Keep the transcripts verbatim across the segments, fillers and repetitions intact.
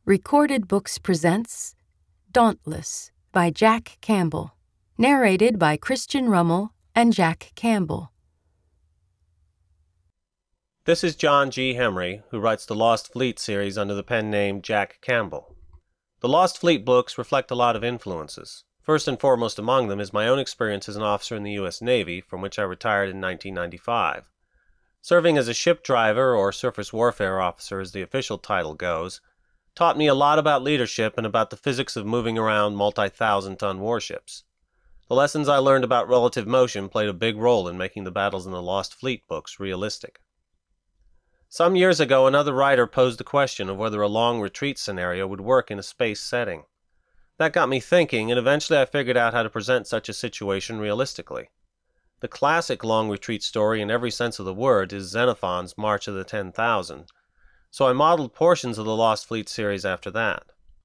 Recorded Books presents Dauntless by Jack Campbell, narrated by Christian Rummel and Jack Campbell. This is John G. Henry, who writes the Lost Fleet series under the pen name Jack Campbell. The Lost Fleet books reflect a lot of influences. First and foremost among them is my own experience as an officer in the U S Navy, from which I retired in nineteen ninety-five. Serving as a ship driver, or surface warfare officer as the official title goes, taught me a lot about leadership and about the physics of moving around multi-thousand ton warships. The lessons I learned about relative motion played a big role in making the battles in the Lost Fleet books realistic. Some years ago, another writer posed the question of whether a long retreat scenario would work in a space setting. That got me thinking, and eventually I figured out how to present such a situation realistically. The classic long retreat story in every sense of the word is Xenophon's March of the Ten Thousand, so I modeled portions of the Lost Fleet series after that.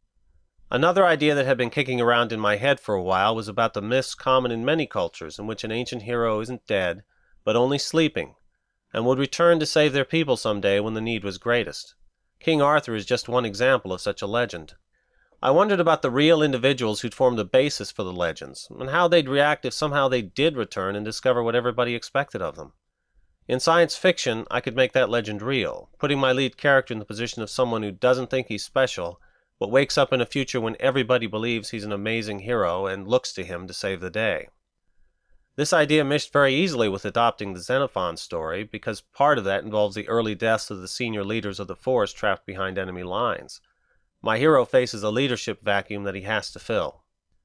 Another idea that had been kicking around in my head for a while was about the myths common in many cultures in which an ancient hero isn't dead, but only sleeping, and would return to save their people someday when the need was greatest. King Arthur is just one example of such a legend. I wondered about the real individuals who'd form the basis for the legends, and how they'd react if somehow they did return and discover what everybody expected of them. In science fiction, I could make that legend real, putting my lead character in the position of someone who doesn't think he's special, but wakes up in a future when everybody believes he's an amazing hero and looks to him to save the day. This idea meshed very easily with adopting the Xenophon story, because part of that involves the early deaths of the senior leaders of the force trapped behind enemy lines. My hero faces a leadership vacuum that he has to fill.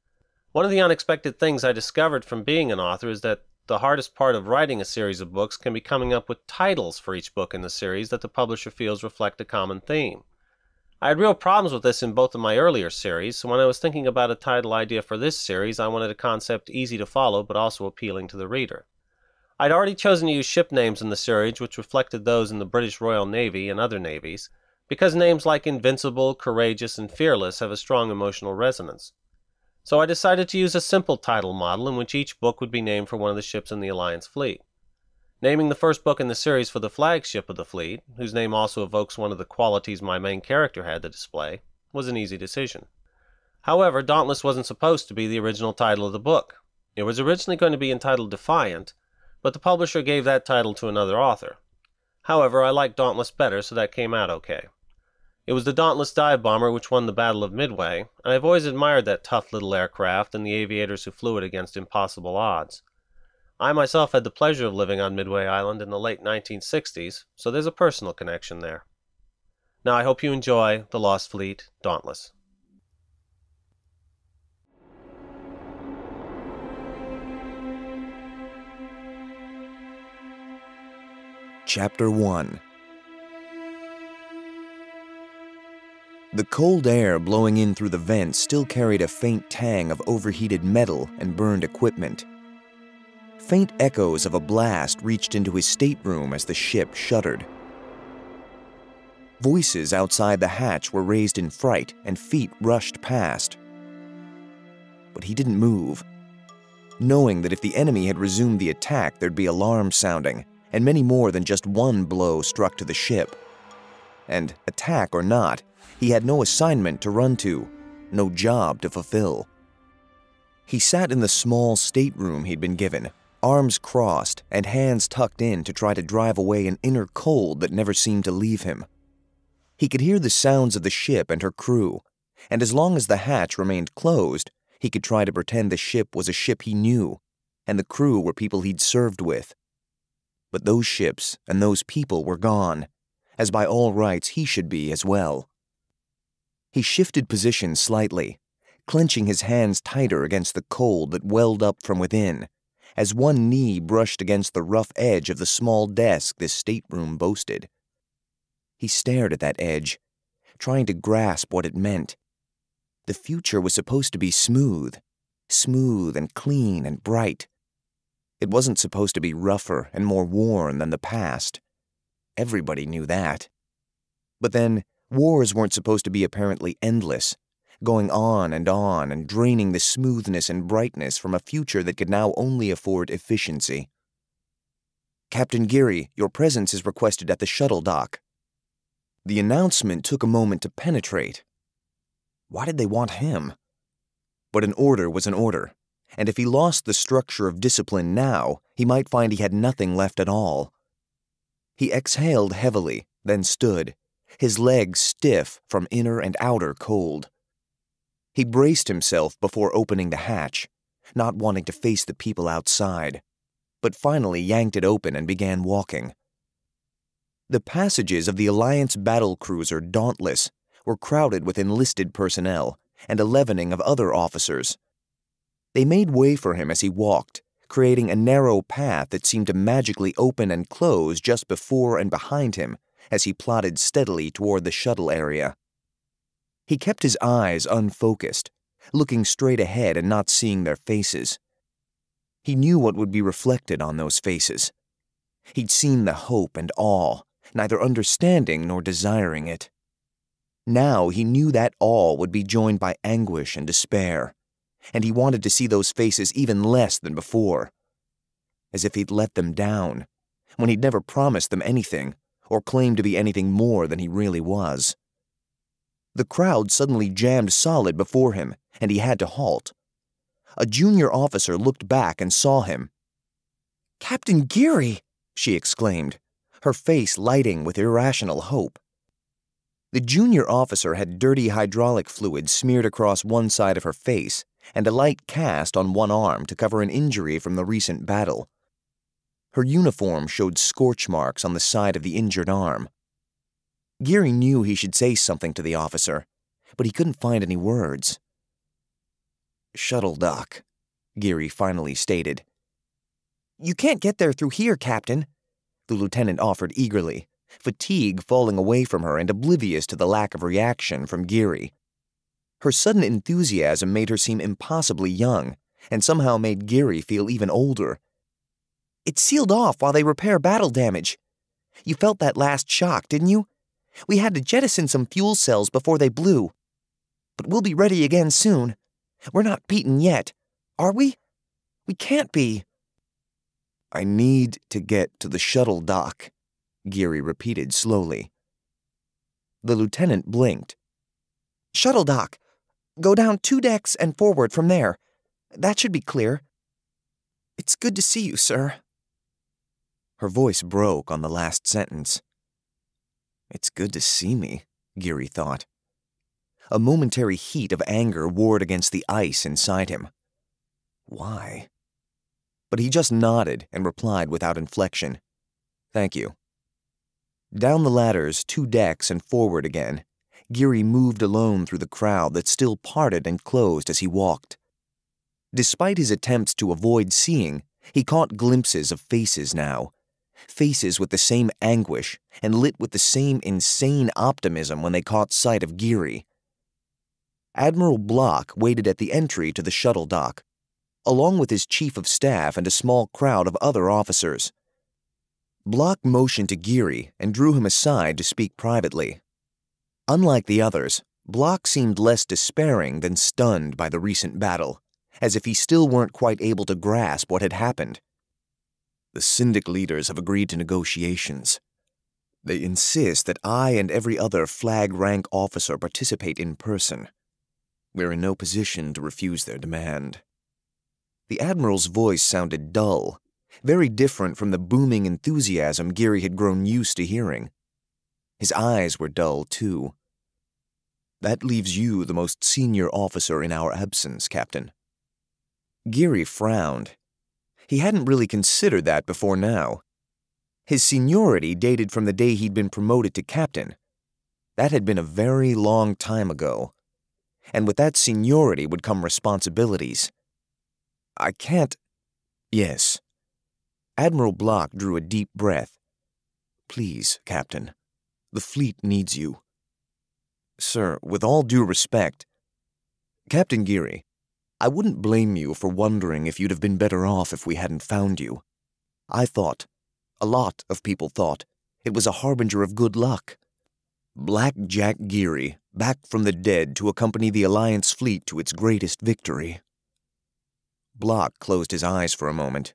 One of the unexpected things I discovered from being an author is that the hardest part of writing a series of books can be coming up with titles for each book in the series that the publisher feels reflect a common theme. I had real problems with this in both of my earlier series, so when I was thinking about a title idea for this series, I wanted a concept easy to follow but also appealing to the reader. I'd already chosen to use ship names in the series which reflected those in the British Royal Navy and other navies, because names like Invincible, Courageous, and Fearless have a strong emotional resonance. So I decided to use a simple title model in which each book would be named for one of the ships in the Alliance fleet. Naming the first book in the series for the flagship of the fleet, whose name also evokes one of the qualities my main character had to display, was an easy decision. However, Dauntless wasn't supposed to be the original title of the book. It was originally going to be entitled Defiant, but the publisher gave that title to another author. However, I liked Dauntless better, so that came out okay. It was the Dauntless dive bomber which won the Battle of Midway, and I've always admired that tough little aircraft and the aviators who flew it against impossible odds. I myself had the pleasure of living on Midway Island in the late nineteen sixties, so there's a personal connection there. Now I hope you enjoy The Lost Fleet, Dauntless. Chapter one. The cold air blowing in through the vents still carried a faint tang of overheated metal and burned equipment. Faint echoes of a blast reached into his stateroom as the ship shuddered. Voices outside the hatch were raised in fright, and feet rushed past. But he didn't move, knowing that if the enemy had resumed the attack, there'd be alarms sounding, and many more than just one blow struck to the ship. And, attack or not, he had no assignment to run to, no job to fulfill. He sat in the small stateroom he'd been given, arms crossed and hands tucked in to try to drive away an inner cold that never seemed to leave him. He could hear the sounds of the ship and her crew, and as long as the hatch remained closed, he could try to pretend the ship was a ship he knew, and the crew were people he'd served with. But those ships and those people were gone, as by all rights he should be as well. He shifted position slightly, clenching his hands tighter against the cold that welled up from within, as one knee brushed against the rough edge of the small desk this stateroom boasted. He stared at that edge, trying to grasp what it meant. The future was supposed to be smooth, smooth and clean and bright. It wasn't supposed to be rougher and more worn than the past. Everybody knew that. But then, wars weren't supposed to be apparently endless, going on and on and draining the smoothness and brightness from a future that could now only afford efficiency. "Captain Geary, your presence is requested at the shuttle dock." The announcement took a moment to penetrate, Why did they want him? But an order was an order, and if he lost the structure of discipline now, he might find he had nothing left at all. He exhaled heavily, then stood, his legs stiff from inner and outer cold. He braced himself before opening the hatch, not wanting to face the people outside, but finally yanked it open and began walking. The passages of the Alliance battlecruiser Dauntless were crowded with enlisted personnel and a leavening of other officers. They made way for him as he walked, creating a narrow path that seemed to magically open and close just before and behind him as he plodded steadily toward the shuttle area. He kept his eyes unfocused, looking straight ahead and not seeing their faces. He knew what would be reflected on those faces. He'd seen the hope and awe, neither understanding nor desiring it. Now he knew that awe would be joined by anguish and despair, and he wanted to see those faces even less than before. As if he'd let them down, when he'd never promised them anything, or claimed to be anything more than he really was. The crowd suddenly jammed solid before him, and he had to halt. A junior officer looked back and saw him. "Captain Geary!" she exclaimed, her face lighting with irrational hope. The junior officer had dirty hydraulic fluid smeared across one side of her face and a light cast on one arm to cover an injury from the recent battle. Her uniform showed scorch marks on the side of the injured arm. Geary knew he should say something to the officer, but he couldn't find any words. "Shuttle dock," Geary finally stated. "You can't get there through here, Captain," the lieutenant offered eagerly, fatigue falling away from her and oblivious to the lack of reaction from Geary. Her sudden enthusiasm made her seem impossibly young, and somehow made Geary feel even older. "It's sealed off while they repair battle damage. You felt that last shock, didn't you? We had to jettison some fuel cells before they blew. But we'll be ready again soon. We're not beaten yet, are we? We can't be." "I need to get to the shuttle dock," Geary repeated slowly. The lieutenant blinked. "Shuttle dock. Go down two decks and forward from there. That should be clear." "It's good to see you, sir." Her voice broke on the last sentence. "It's good to see me," Geary thought. A momentary heat of anger warred against the ice inside him. Why? But he just nodded and replied without inflection. "Thank you." Down the ladders, two decks and forward again, Geary moved alone through the crowd that still parted and closed as he walked. Despite his attempts to avoid seeing, he caught glimpses of faces now. Faces with the same anguish and lit with the same insane optimism when they caught sight of Geary. Admiral Block waited at the entry to the shuttle dock, along with his chief of staff and a small crowd of other officers. Block motioned to Geary and drew him aside to speak privately. Unlike the others, Block seemed less despairing than stunned by the recent battle, as if he still weren't quite able to grasp what had happened. "The Syndic leaders have agreed to negotiations. They insist that I and every other flag rank officer participate in person. We're in no position to refuse their demand." The Admiral's voice sounded dull, very different from the booming enthusiasm Geary had grown used to hearing. His eyes were dull, too. "That leaves you the most senior officer in our absence, Captain." Geary frowned. He hadn't really considered that before now. His seniority dated from the day he'd been promoted to captain. That had been a very long time ago. And with that seniority would come responsibilities. "I can't—" "Yes." Admiral Block drew a deep breath. "Please, Captain. The fleet needs you." "Sir, with all due respect—" "Captain Geary, I wouldn't blame you for wondering if you'd have been better off if we hadn't found you. I thought, a lot of people thought, it was a harbinger of good luck. Black Jack Geary, back from the dead to accompany the Alliance fleet to its greatest victory." Block closed his eyes for a moment.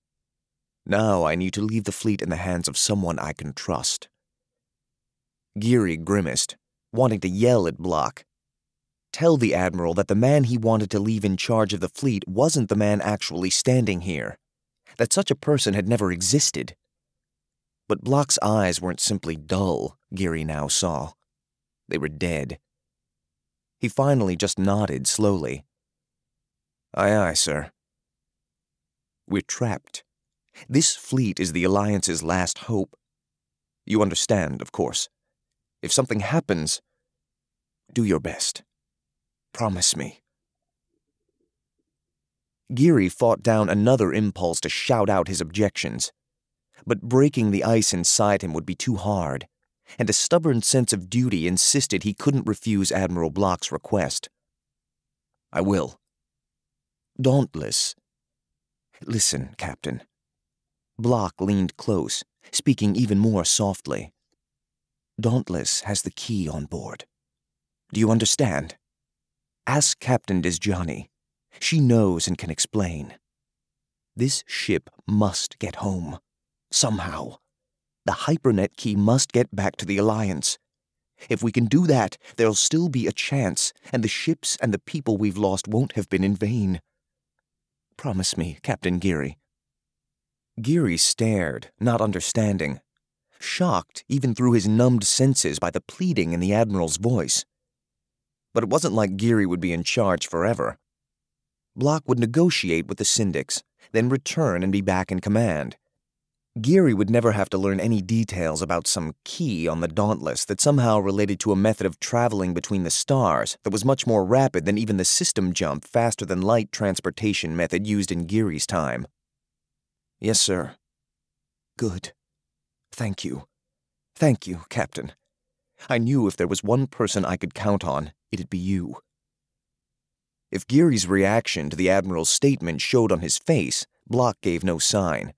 "Now I need to leave the fleet in the hands of someone I can trust." Geary grimaced, wanting to yell at Block. tell the Admiral that the man he wanted to leave in charge of the fleet wasn't the man actually standing here, that such a person had never existed. But Block's eyes weren't simply dull, Geary now saw. They were dead. He finally just nodded slowly. Aye, aye, sir. We're trapped. This fleet is the Alliance's last hope. You understand, of course. If something happens, do your best. Promise me. Geary fought down another impulse to shout out his objections. But breaking the ice inside him would be too hard, and a stubborn sense of duty insisted he couldn't refuse Admiral Block's request. I will. Dauntless. Listen, Captain. Block leaned close, speaking even more softly. Dauntless has the key on board. Do you understand? Ask Captain Desjani. She knows and can explain. This ship must get home. Somehow. The hypernet key must get back to the Alliance. If we can do that, there'll still be a chance, and the ships and the people we've lost won't have been in vain. Promise me, Captain Geary. Geary stared, not understanding, shocked even through his numbed senses by the pleading in the Admiral's voice. But it wasn't like Geary would be in charge forever. Block would negotiate with the Syndics, then return and be back in command. Geary would never have to learn any details about some key on the Dauntless that somehow related to a method of traveling between the stars that was much more rapid than even the system jump faster-than-light transportation method used in Geary's time. Yes, sir. Good. Thank you. Thank you, Captain. I knew if there was one person I could count on, it'd be you. If Geary's reaction to the Admiral's statement showed on his face, Block gave no sign.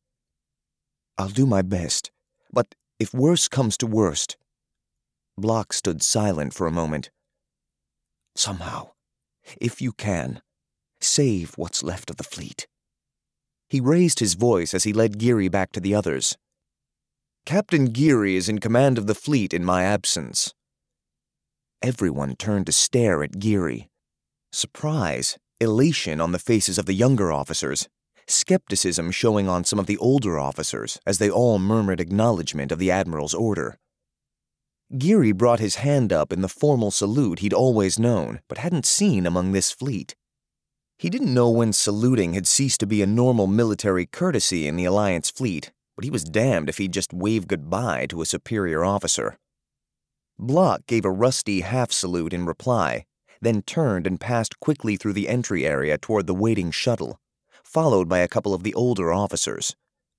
I'll do my best, but if worse comes to worst... Block stood silent for a moment. Somehow, if you can, save what's left of the fleet. He raised his voice as he led Geary back to the others. Captain Geary is in command of the fleet in my absence. Everyone turned to stare at Geary. Surprise, elation on the faces of the younger officers, skepticism showing on some of the older officers as they all murmured acknowledgement of the Admiral's order. Geary brought his hand up in the formal salute he'd always known but hadn't seen among this fleet. He didn't know when saluting had ceased to be a normal military courtesy in the Alliance fleet, but he was damned if he'd just wave goodbye to a superior officer. Block gave a rusty half-salute in reply, then turned and passed quickly through the entry area toward the waiting shuttle, followed by a couple of the older officers.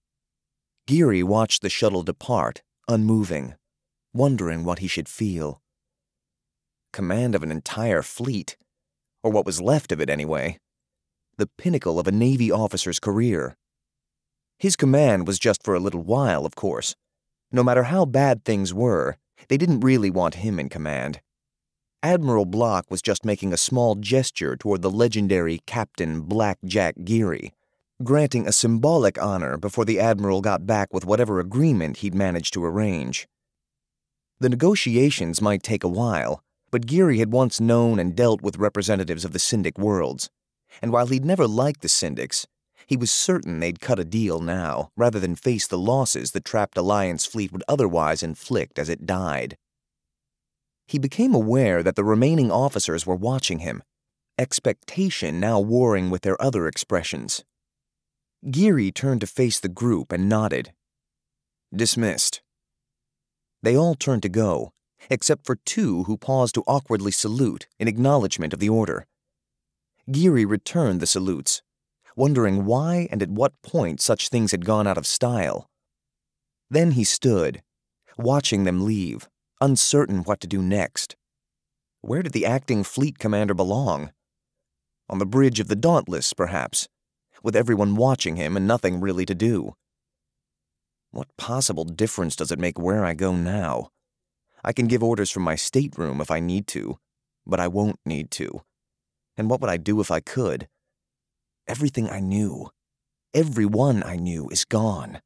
Geary watched the shuttle depart, unmoving, wondering what he should feel. Command of an entire fleet, or what was left of it anyway. The pinnacle of a Navy officer's career. His command was just for a little while, of course. No matter how bad things were, they didn't really want him in command. Admiral Block was just making a small gesture toward the legendary Captain Black Jack Geary, granting a symbolic honor before the Admiral got back with whatever agreement he'd managed to arrange. The negotiations might take a while, but Geary had once known and dealt with representatives of the Syndic worlds, and while he'd never liked the Syndics, he was certain they'd cut a deal now, rather than face the losses the trapped Alliance fleet would otherwise inflict as it died. He became aware that the remaining officers were watching him, expectation now warring with their other expressions. Geary turned to face the group and nodded. Dismissed. They all turned to go, except for two who paused to awkwardly salute in acknowledgement of the order. Geary returned the salutes, wondering why and at what point such things had gone out of style. Then he stood, watching them leave, uncertain what to do next. Where did the acting fleet commander belong? On the bridge of the Dauntless, perhaps, with everyone watching him and nothing really to do. What possible difference does it make where I go now? I can give orders from my stateroom if I need to, but I won't need to. And what would I do if I could? Everything I knew, everyone I knew is gone.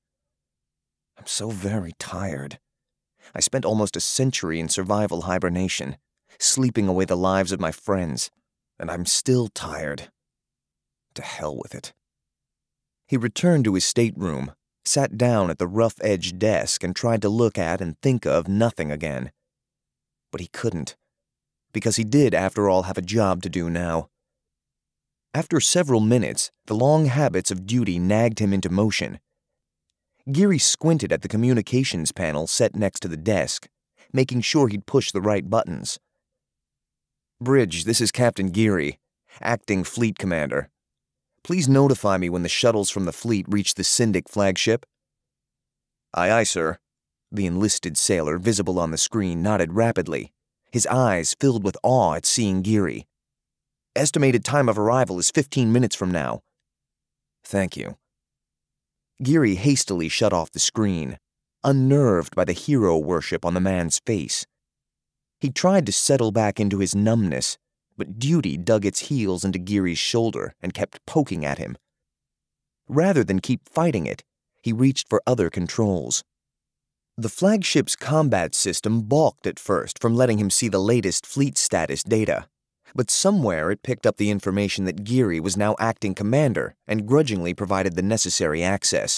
I'm so very tired. I spent almost a century in survival hibernation, sleeping away the lives of my friends, and I'm still tired. To hell with it. He returned to his stateroom, sat down at the rough-edged desk, and tried to look at and think of nothing again. But he couldn't, because he did, after all, have a job to do now. After several minutes, the long habits of duty nagged him into motion. Geary squinted at the communications panel set next to the desk, making sure he'd push the right buttons. "Bridge, this is Captain Geary, acting fleet commander. Please notify me when the shuttles from the fleet reach the Syndic flagship." "Aye, aye, sir." The enlisted sailor, visible on the screen, nodded rapidly, his eyes filled with awe at seeing Geary. "Estimated time of arrival is fifteen minutes from now." "Thank you." Geary hastily shut off the screen, unnerved by the hero worship on the man's face. He tried to settle back into his numbness, but duty dug its heels into Geary's shoulder and kept poking at him. Rather than keep fighting it, he reached for other controls. The flagship's combat system balked at first from letting him see the latest fleet status data, but somewhere it picked up the information that Geary was now acting commander and grudgingly provided the necessary access.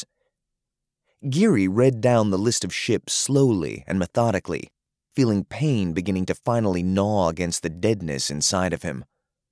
Geary read down the list of ships slowly and methodically, feeling pain beginning to finally gnaw against the deadness inside of him.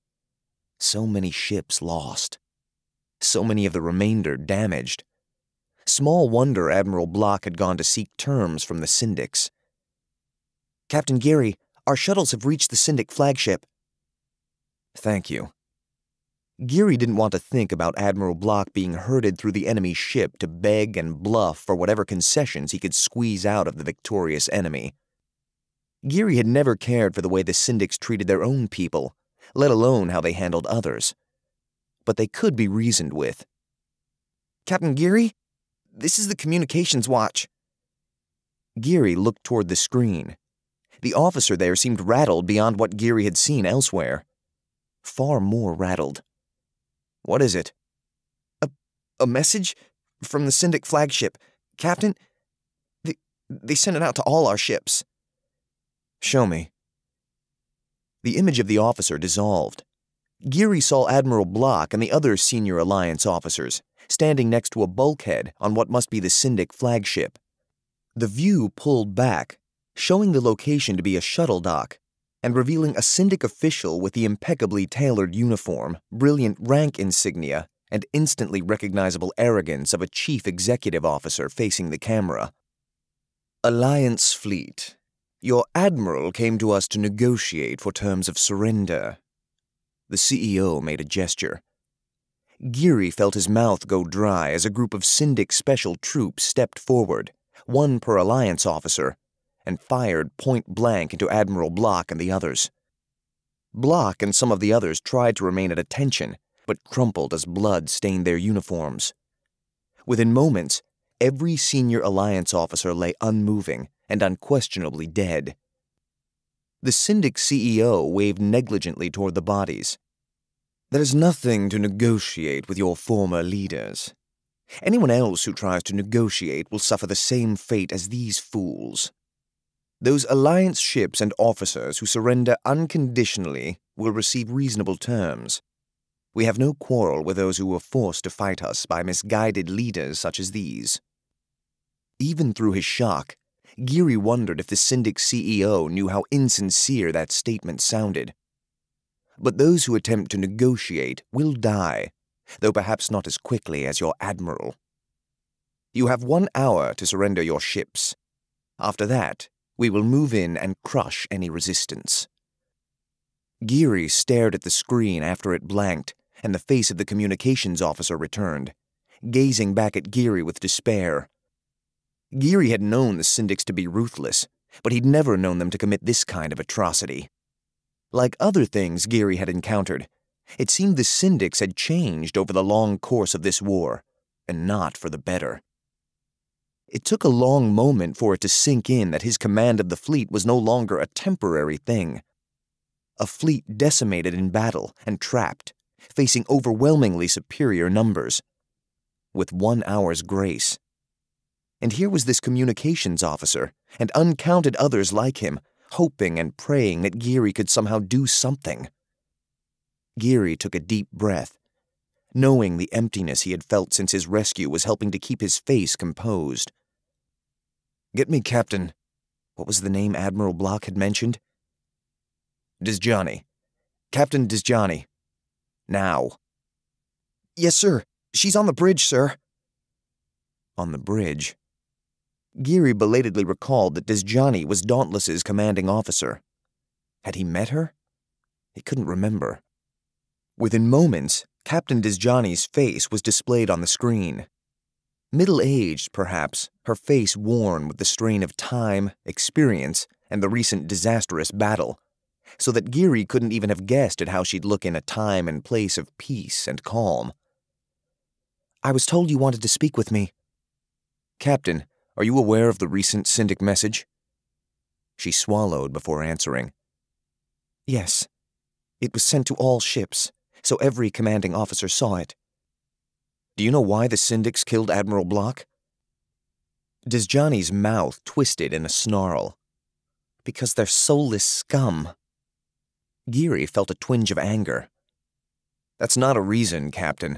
So many ships lost. So many of the remainder damaged. Small wonder Admiral Block had gone to seek terms from the Syndics. "Captain Geary, our shuttles have reached the Syndic flagship." "Thank you." Geary didn't want to think about Admiral Block being herded through the enemy ship to beg and bluff for whatever concessions he could squeeze out of the victorious enemy. Geary had never cared for the way the Syndics treated their own people, let alone how they handled others. But they could be reasoned with. "Captain Geary, this is the communications watch." Geary looked toward the screen. The officer there seemed rattled beyond what Geary had seen elsewhere. Far more rattled. "What is it?" A, a message from the Syndic flagship. Captain, they, they sent it out to all our ships." "Show me." The image of the officer dissolved. Geary saw Admiral Block and the other senior Alliance officers standing next to a bulkhead on what must be the Syndic flagship. The view pulled back, showing the location to be a shuttle dock, and revealing a Syndic official with the impeccably tailored uniform, brilliant rank insignia, and instantly recognizable arrogance of a chief executive officer facing the camera. "Alliance fleet. Your admiral came to us to negotiate for terms of surrender." The C E O made a gesture. Geary felt his mouth go dry as a group of Syndic special troops stepped forward, one per Alliance officer, and fired point-blank into Admiral Block and the others. Block and some of the others tried to remain at attention, but crumpled as blood stained their uniforms. Within moments, every senior Alliance officer lay unmoving and unquestionably dead. The Syndic C E O waved negligently toward the bodies. "There's nothing to negotiate with your former leaders. Anyone else who tries to negotiate will suffer the same fate as these fools. Those Alliance ships and officers who surrender unconditionally will receive reasonable terms. We have no quarrel with those who were forced to fight us by misguided leaders such as these." Even through his shock, Geary wondered if the Syndic C E O knew how insincere that statement sounded. But those who attempt to negotiate will die, though perhaps not as quickly as your admiral. You have one hour to surrender your ships. After that, we will move in and crush any resistance. Geary stared at the screen after it blanked, and the face of the communications officer returned, gazing back at Geary with despair. Geary had known the Syndics to be ruthless, but he'd never known them to commit this kind of atrocity. Like other things Geary had encountered, it seemed the Syndics had changed over the long course of this war, and not for the better. It took a long moment for it to sink in that his command of the fleet was no longer a temporary thing. A fleet decimated in battle and trapped, facing overwhelmingly superior numbers. With one hour's grace. And here was this communications officer, and uncounted others like him, hoping and praying that Geary could somehow do something. Geary took a deep breath, knowing the emptiness he had felt since his rescue was helping to keep his face composed. "Get me Captain," what was the name Admiral Block had mentioned? "Disjani. Captain Disjani. Now." "Yes, sir. She's on the bridge, sir." On the bridge. Geary belatedly recalled that Disjani was Dauntless's commanding officer. Had he met her? He couldn't remember. Within moments, Captain Disjani's face was displayed on the screen. Middle-aged, perhaps, her face worn with the strain of time, experience, and the recent disastrous battle, so that Geary couldn't even have guessed at how she'd look in a time and place of peace and calm. "I was told you wanted to speak with me." "Captain, are you aware of the recent Syndic message?" She swallowed before answering. "Yes. It was sent to all ships, so every commanding officer saw it." "Do you know why the Syndics killed Admiral Block?" Disjani's mouth twisted in a snarl. "Because they're soulless scum." Geary felt a twinge of anger. "That's not a reason, Captain."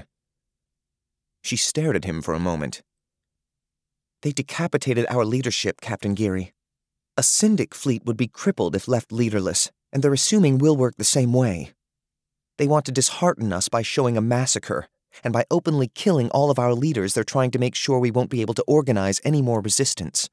She stared at him for a moment. "They decapitated our leadership, Captain Geary. A Syndic fleet would be crippled if left leaderless, and they're assuming we'll work the same way. They want to dishearten us by showing a massacre, and by openly killing all of our leaders, they're trying to make sure we won't be able to organize any more resistance."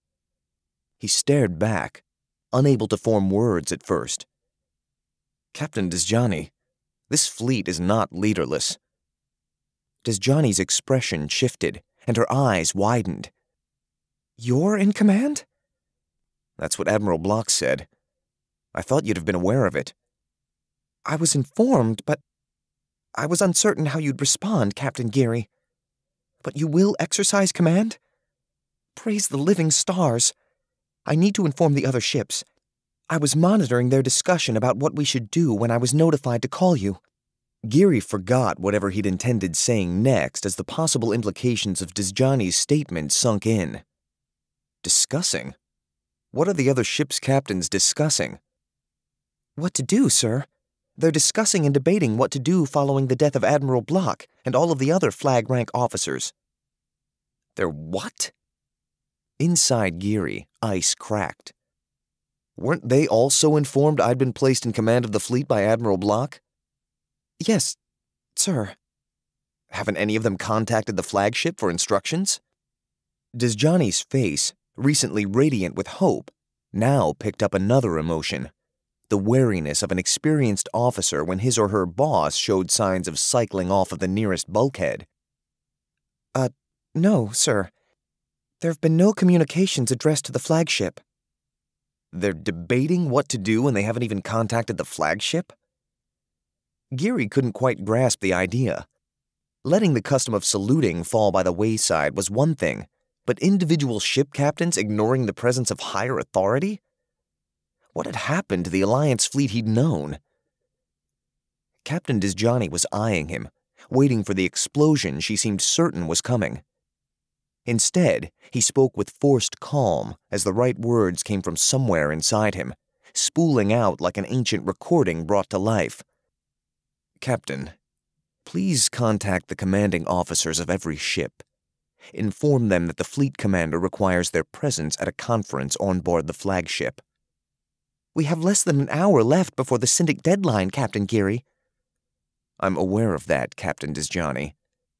He stared back, unable to form words at first. "Captain Disjani, this fleet is not leaderless." Disjani's expression shifted, and her eyes widened. "You're in command?" "That's what Admiral Block said. I thought you'd have been aware of it." "I was informed, but I was uncertain how you'd respond, Captain Geary. But you will exercise command? Praise the living stars. I need to inform the other ships. I was monitoring their discussion about what we should do when I was notified to call you." Geary forgot whatever he'd intended saying next as the possible implications of Disjani's statement sunk in. Discussing? What are the other ship's captains discussing? "What to do, sir? They're discussing and debating what to do following the death of Admiral Block and all of the other flag rank officers." "They're what?" Inside Geary, ice cracked. Weren't they also informed I'd been placed in command of the fleet by Admiral Block? "Yes, sir." "Haven't any of them contacted the flagship for instructions?" Disjani's face, recently radiant with hope, now picked up another emotion. The wariness of an experienced officer when his or her boss showed signs of cycling off of the nearest bulkhead. Uh, no, sir. There have been no communications addressed to the flagship." "They're debating what to do and they haven't even contacted the flagship?" Geary couldn't quite grasp the idea. Letting the custom of saluting fall by the wayside was one thing, but individual ship captains ignoring the presence of higher authority? What had happened to the Alliance fleet he'd known? Captain Disjani was eyeing him, waiting for the explosion she seemed certain was coming. Instead, he spoke with forced calm as the right words came from somewhere inside him, spooling out like an ancient recording brought to life. "Captain, please contact the commanding officers of every ship. Inform them that the fleet commander requires their presence at a conference on board the flagship." "We have less than an hour left before the Syndic deadline, Captain Geary." "I'm aware of that, Captain Disjani.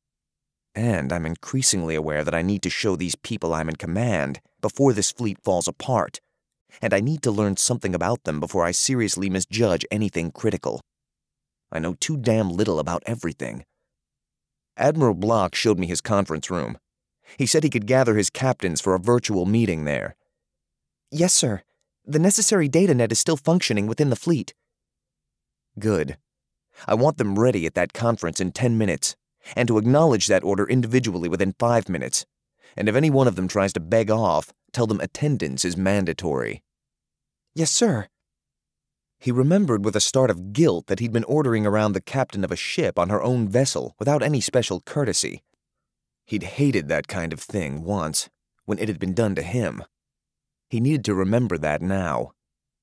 And I'm increasingly aware that I need to show these people I'm in command before this fleet falls apart, and I need to learn something about them before I seriously misjudge anything critical. I know too damn little about everything." Admiral Block showed me his conference room. He said he could gather his captains for a virtual meeting there. "Yes, sir. The necessary data net is still functioning within the fleet." "Good. I want them ready at that conference in ten minutes, and to acknowledge that order individually within five minutes. And if any one of them tries to beg off, tell them attendance is mandatory." "Yes, sir." He remembered with a start of guilt that he'd been ordering around the captain of a ship on her own vessel without any special courtesy. He'd hated that kind of thing once, when it had been done to him. He needed to remember that now.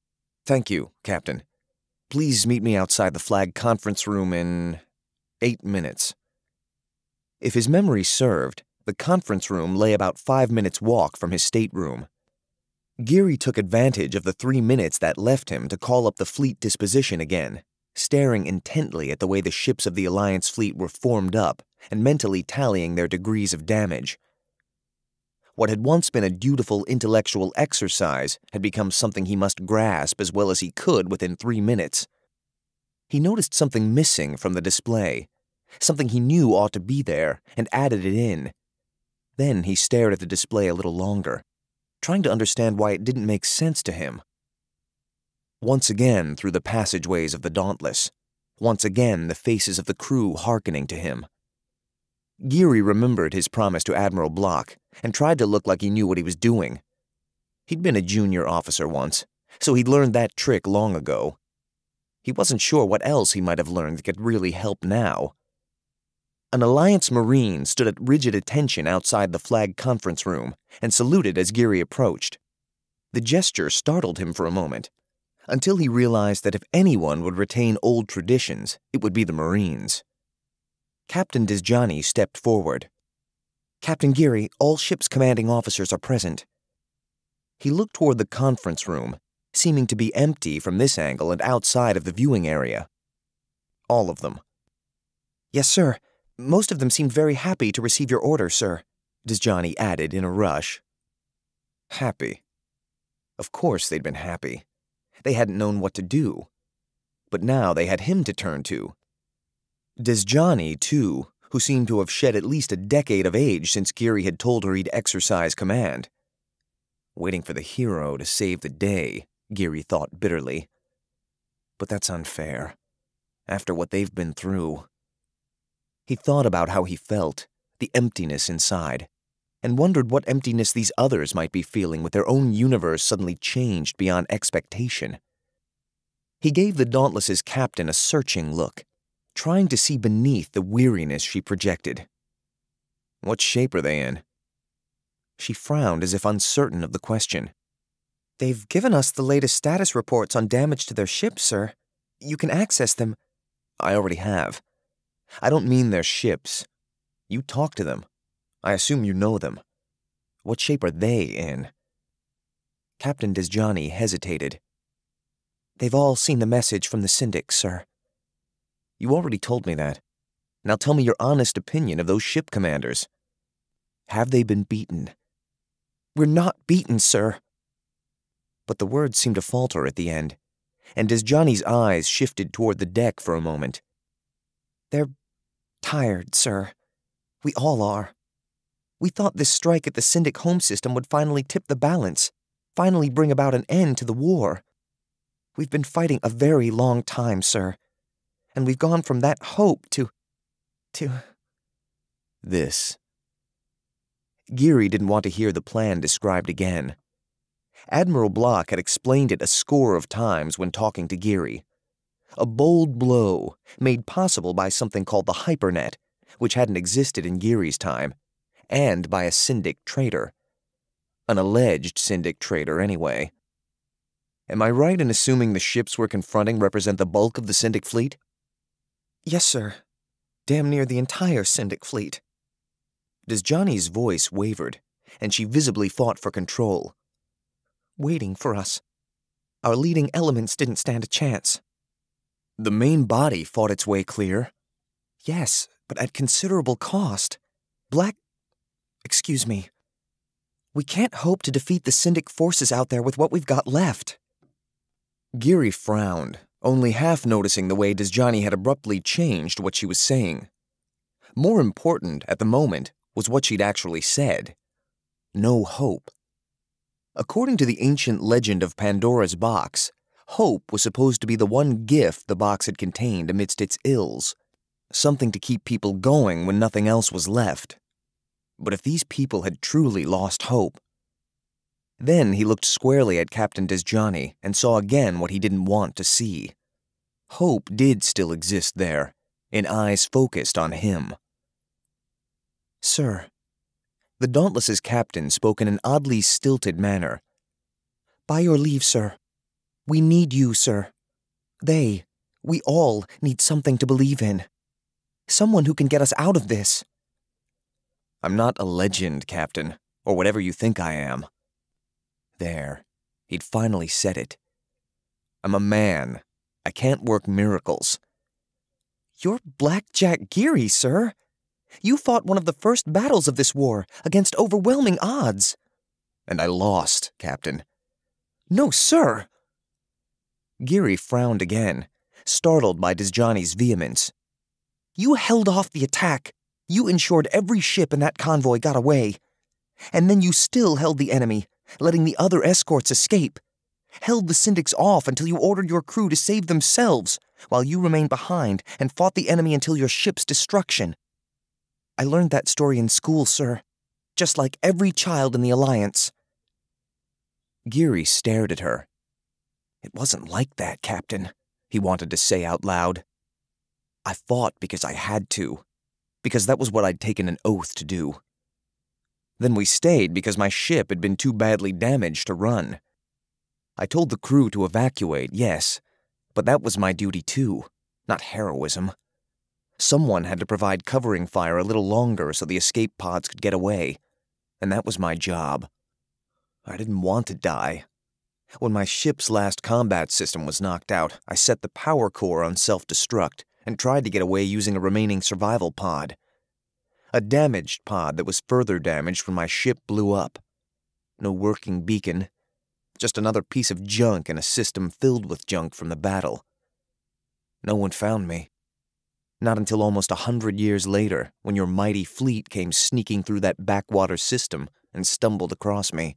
Thank you, Captain. Please meet me outside the flag conference room in eight minutes. If his memory served, the conference room lay about five minutes' walk from his stateroom. Geary took advantage of the three minutes that left him to call up the fleet disposition again, staring intently at the way the ships of the Alliance fleet were formed up and mentally tallying their degrees of damage. What had once been a dutiful intellectual exercise had become something he must grasp as well as he could within three minutes. He noticed something missing from the display, something he knew ought to be there, and added it in. Then he stared at the display a little longer, trying to understand why it didn't make sense to him. Once again through the passageways of the Dauntless, once again the faces of the crew hearkening to him. Geary remembered his promise to Admiral Block and tried to look like he knew what he was doing. He'd been a junior officer once, so he'd learned that trick long ago. He wasn't sure what else he might have learned that could really help now. An Alliance Marine stood at rigid attention outside the flag conference room and saluted as Geary approached. The gesture startled him for a moment, until he realized that if anyone would retain old traditions, it would be the Marines. Captain Disjani stepped forward. "Captain Geary, all ship's commanding officers are present." He looked toward the conference room, seeming to be empty from this angle and outside of the viewing area. "All of them." "Yes, sir. Most of them seemed very happy to receive your order, sir," Disjani added in a rush. Happy. Of course they'd been happy. They hadn't known what to do. But now they had him to turn to. Disjani, too, who seemed to have shed at least a decade of age since Geary had told her he'd exercise command. Waiting for the hero to save the day, Geary thought bitterly. But that's unfair, after what they've been through. He thought about how he felt, the emptiness inside, and wondered what emptiness these others might be feeling with their own universe suddenly changed beyond expectation. He gave the Dauntless's captain a searching look, trying to see beneath the weariness she projected. What shape are they in? She frowned as if uncertain of the question. "They've given us the latest status reports on damage to their ships, sir. You can access them." "I already have. I don't mean their ships. You talk to them. I assume you know them. What shape are they in?" Captain Disjani hesitated. "They've all seen the message from the Syndics, sir." "You already told me that. Now tell me your honest opinion of those ship commanders. Have they been beaten?" "We're not beaten, sir." But the words seemed to falter at the end, and Disjani's eyes shifted toward the deck for a moment. "They're tired, sir. We all are. We thought this strike at the Syndic home system would finally tip the balance, finally bring about an end to the war. We've been fighting a very long time, sir, and we've gone from that hope to... to... this." Geary didn't want to hear the plan described again. Admiral Block had explained it a score of times when talking to Geary. A bold blow, made possible by something called the hypernet, which hadn't existed in Geary's time, and by a Syndic traitor. An alleged Syndic traitor, anyway. Am I right in assuming the ships we're confronting represent the bulk of the Syndic fleet? "Yes, sir. Damn near the entire Syndic fleet." Disjani's voice wavered, and she visibly fought for control. "Waiting for us. Our leading elements didn't stand a chance." "The main body fought its way clear?" "Yes, but at considerable cost. Black... excuse me. We can't hope to defeat the Syndic forces out there with what we've got left." Geary frowned, only half noticing the way Disjani had abruptly changed what she was saying. More important, at the moment, was what she'd actually said. No hope. According to the ancient legend of Pandora's box, hope was supposed to be the one gift the box had contained amidst its ills, something to keep people going when nothing else was left. But if these people had truly lost hope... Then he looked squarely at Captain Disjani and saw again what he didn't want to see. Hope did still exist there, in eyes focused on him. "Sir," the Dauntless's captain spoke in an oddly stilted manner. "By your leave, sir. We need you, sir. They, we all need something to believe in. Someone who can get us out of this. I'm not a legend, Captain, or whatever you think I am. There, he'd finally said it. I'm a man. I can't work miracles. You're Blackjack Geary, sir. You fought one of the first battles of this war against overwhelming odds. And I lost, Captain. No, sir. Geary frowned again, startled by Disjohnny's vehemence. You held off the attack. You ensured every ship in that convoy got away. And then you still held the enemy, letting the other escorts escape. Held the Syndics off until you ordered your crew to save themselves, while you remained behind and fought the enemy until your ship's destruction. I learned that story in school, sir, just like every child in the Alliance. Geary stared at her. It wasn't like that, Captain, he wanted to say out loud. I fought because I had to, because that was what I'd taken an oath to do. Then we stayed because my ship had been too badly damaged to run. I told the crew to evacuate, yes, but that was my duty too, not heroism. Someone had to provide covering fire a little longer so the escape pods could get away, and that was my job. I didn't want to die. When my ship's last combat system was knocked out, I set the power core on self-destruct and tried to get away using a remaining survival pod. A damaged pod that was further damaged when my ship blew up. No working beacon, just another piece of junk in a system filled with junk from the battle. No one found me. Not until almost a hundred years later, when your mighty fleet came sneaking through that backwater system and stumbled across me.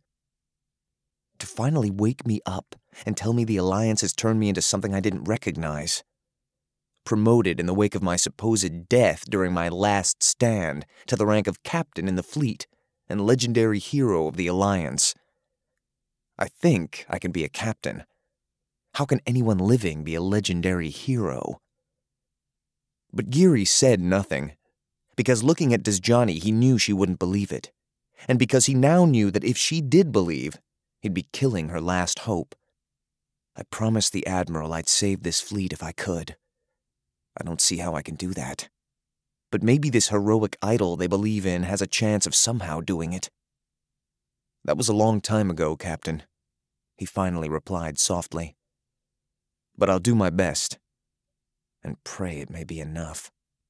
To finally wake me up and tell me the Alliance has turned me into something I didn't recognize. Promoted in the wake of my supposed death during my last stand to the rank of captain in the fleet and legendary hero of the Alliance. I think I can be a captain. How can anyone living be a legendary hero? But Geary said nothing, because looking at Disjohnny he knew she wouldn't believe it, and because he now knew that if she did believe, he'd be killing her last hope. I promised the Admiral I'd save this fleet if I could. I don't see how I can do that. But maybe this heroic idol they believe in has a chance of somehow doing it. That was a long time ago, Captain, he finally replied softly. But I'll do my best, and pray it may be enough.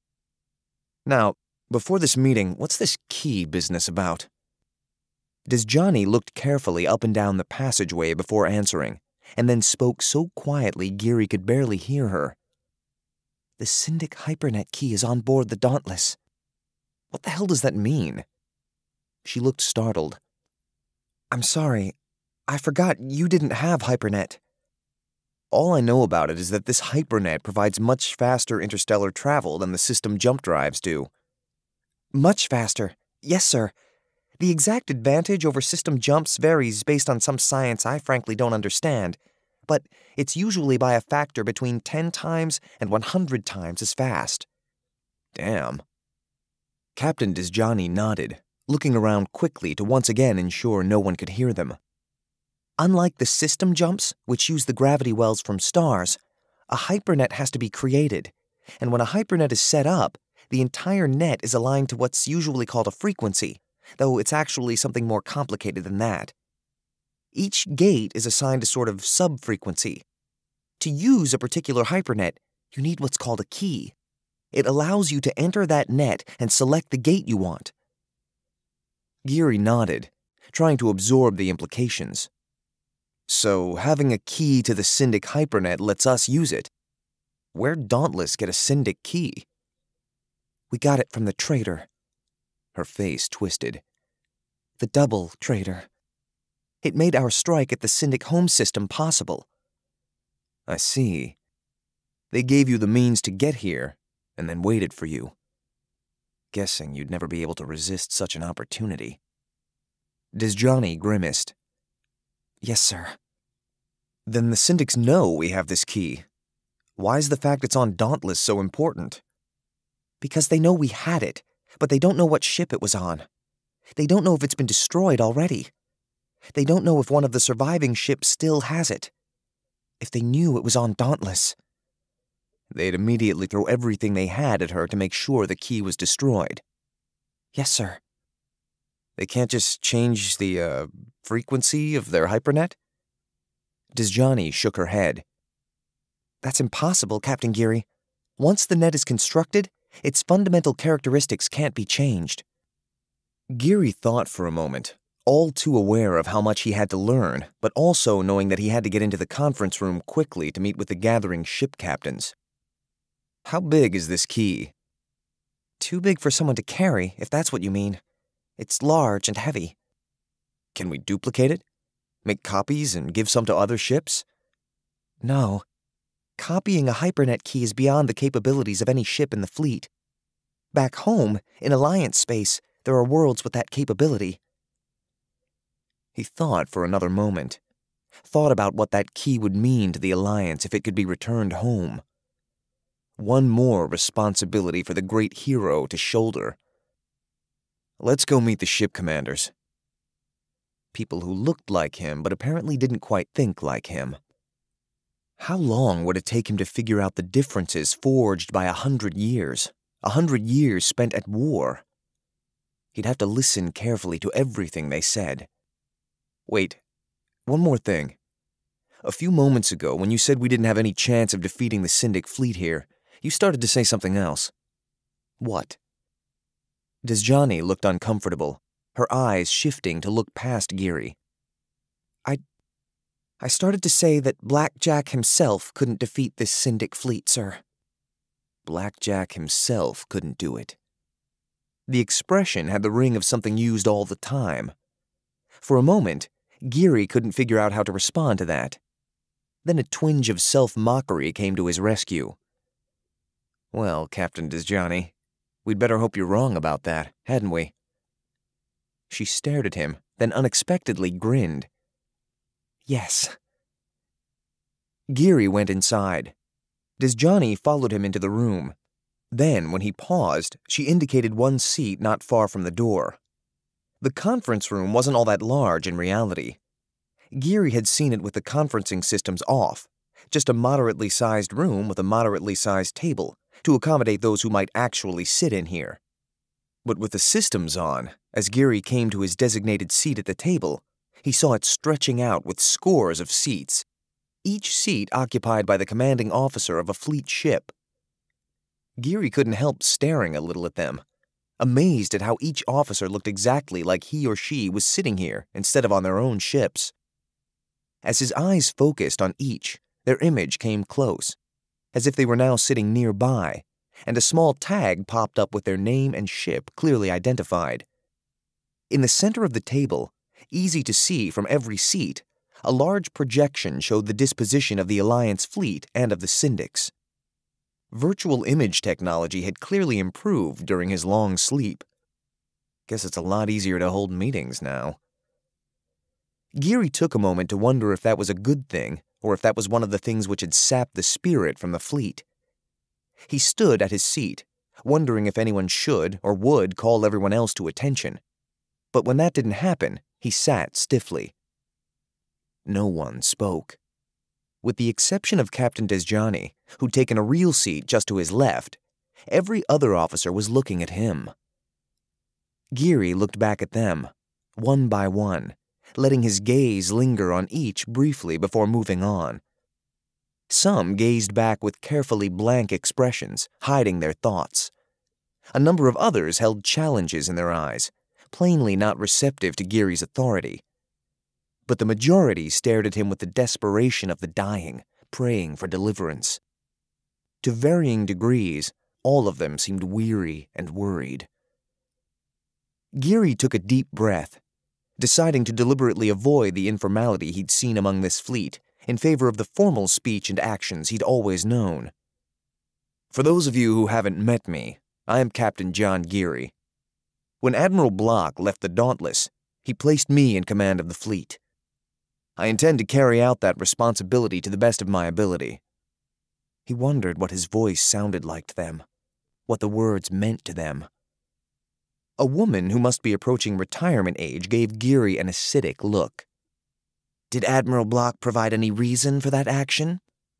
Now, before this meeting, what's this key business about? Disjohnny looked carefully up and down the passageway before answering, and then spoke so quietly Geary could barely hear her. The Syndic Hypernet key is on board the Dauntless. What the hell does that mean? She looked startled. I'm sorry. I forgot you didn't have Hypernet. All I know about it is that this Hypernet provides much faster interstellar travel than the system jump drives do. Much faster. Yes, sir. The exact advantage over system jumps varies based on some science I frankly don't understand, but it's usually by a factor between ten times and one hundred times as fast. Damn. Captain Disjohnny nodded, looking around quickly to once again ensure no one could hear them. Unlike the system jumps, which use the gravity wells from stars, a hypernet has to be created, and when a hypernet is set up, the entire net is aligned to what's usually called a frequency, though it's actually something more complicated than that. Each gate is assigned a sort of sub-frequency. To use a particular hypernet, you need what's called a key. It allows you to enter that net and select the gate you want. Geary nodded, trying to absorb the implications. So, having a key to the Syndic hypernet lets us use it. Where'd Dauntless get a Syndic key? We got it from the trader. Her face twisted. The double trader. It made our strike at the Syndic home system possible. I see. They gave you the means to get here, and then waited for you. Guessing you'd never be able to resist such an opportunity. Disjohnny grimaced. Yes, sir. Then the Syndics know we have this key. Why is the fact it's on Dauntless so important? Because they know we had it, but they don't know what ship it was on. They don't know if it's been destroyed already. They don't know if one of the surviving ships still has it. if they knew it was on Dauntless? They'd immediately throw everything they had at her to make sure the key was destroyed. Yes, sir. They can't just change the, uh, frequency of their hypernet? Desjani shook her head. That's impossible, Captain Geary. Once the net is constructed, its fundamental characteristics can't be changed. Geary thought for a moment, all too aware of how much he had to learn, but also knowing that he had to get into the conference room quickly to meet with the gathering ship captains. How big is this key? Too big for someone to carry, if that's what you mean. It's large and heavy. Can we duplicate it? Make copies and give some to other ships? No. Copying a hypernet key is beyond the capabilities of any ship in the fleet. Back home, in Alliance space, there are worlds with that capability. He thought for another moment. Thought about what that key would mean to the Alliance if it could be returned home. One more responsibility for the great hero to shoulder. Let's go meet the ship commanders. People who looked like him but apparently didn't quite think like him. How long would it take him to figure out the differences forged by a hundred years? A hundred years spent at war? He'd have to listen carefully to everything they said. Wait, one more thing. A few moments ago, when you said we didn't have any chance of defeating the Syndic fleet here, you started to say something else. What? Desjani looked uncomfortable, her eyes shifting to look past Geary. I... I started to say that Black Jack himself couldn't defeat this Syndic fleet, sir. Black Jack himself couldn't do it. The expression had the ring of something used all the time. For a moment, Geary couldn't figure out how to respond to that. Then a twinge of self-mockery came to his rescue. Well, Captain Desjani, we'd better hope you're wrong about that, hadn't we? She stared at him, then unexpectedly grinned. Yes. Geary went inside. Desjani followed him into the room. Then, when he paused, she indicated one seat not far from the door. The conference room wasn't all that large in reality. Geary had seen it with the conferencing systems off, just a moderately sized room with a moderately sized table to accommodate those who might actually sit in here. But with the systems on, as Geary came to his designated seat at the table, he saw it stretching out with scores of seats, each seat occupied by the commanding officer of a fleet ship. Geary couldn't help staring a little at them, amazed at how each officer looked exactly like he or she was sitting here instead of on their own ships. As his eyes focused on each, their image came close, as if they were now sitting nearby, and a small tag popped up with their name and ship clearly identified. In the center of the table, easy to see from every seat, a large projection showed the disposition of the Alliance fleet and of the Syndics. Virtual image technology had clearly improved during his long sleep. Guess it's a lot easier to hold meetings now. Geary took a moment to wonder if that was a good thing, or if that was one of the things which had sapped the spirit from the fleet. He stood at his seat, wondering if anyone should or would call everyone else to attention. But when that didn't happen, he sat stiffly. No one spoke. With the exception of Captain Desjani, who'd taken a real seat just to his left, every other officer was looking at him. Geary looked back at them, one by one, letting his gaze linger on each briefly before moving on. Some gazed back with carefully blank expressions, hiding their thoughts. A number of others held challenges in their eyes, plainly not receptive to Geary's authority. But the majority stared at him with the desperation of the dying, praying for deliverance. To varying degrees, all of them seemed weary and worried. Geary took a deep breath, deciding to deliberately avoid the informality he'd seen among this fleet in favor of the formal speech and actions he'd always known. For those of you who haven't met me, I am Captain John Geary. When Admiral Block left the Dauntless, he placed me in command of the fleet. I intend to carry out that responsibility to the best of my ability. He wondered what his voice sounded like to them, what the words meant to them. A woman who must be approaching retirement age gave Geary an acidic look. Did Admiral Block provide any reason for that action?"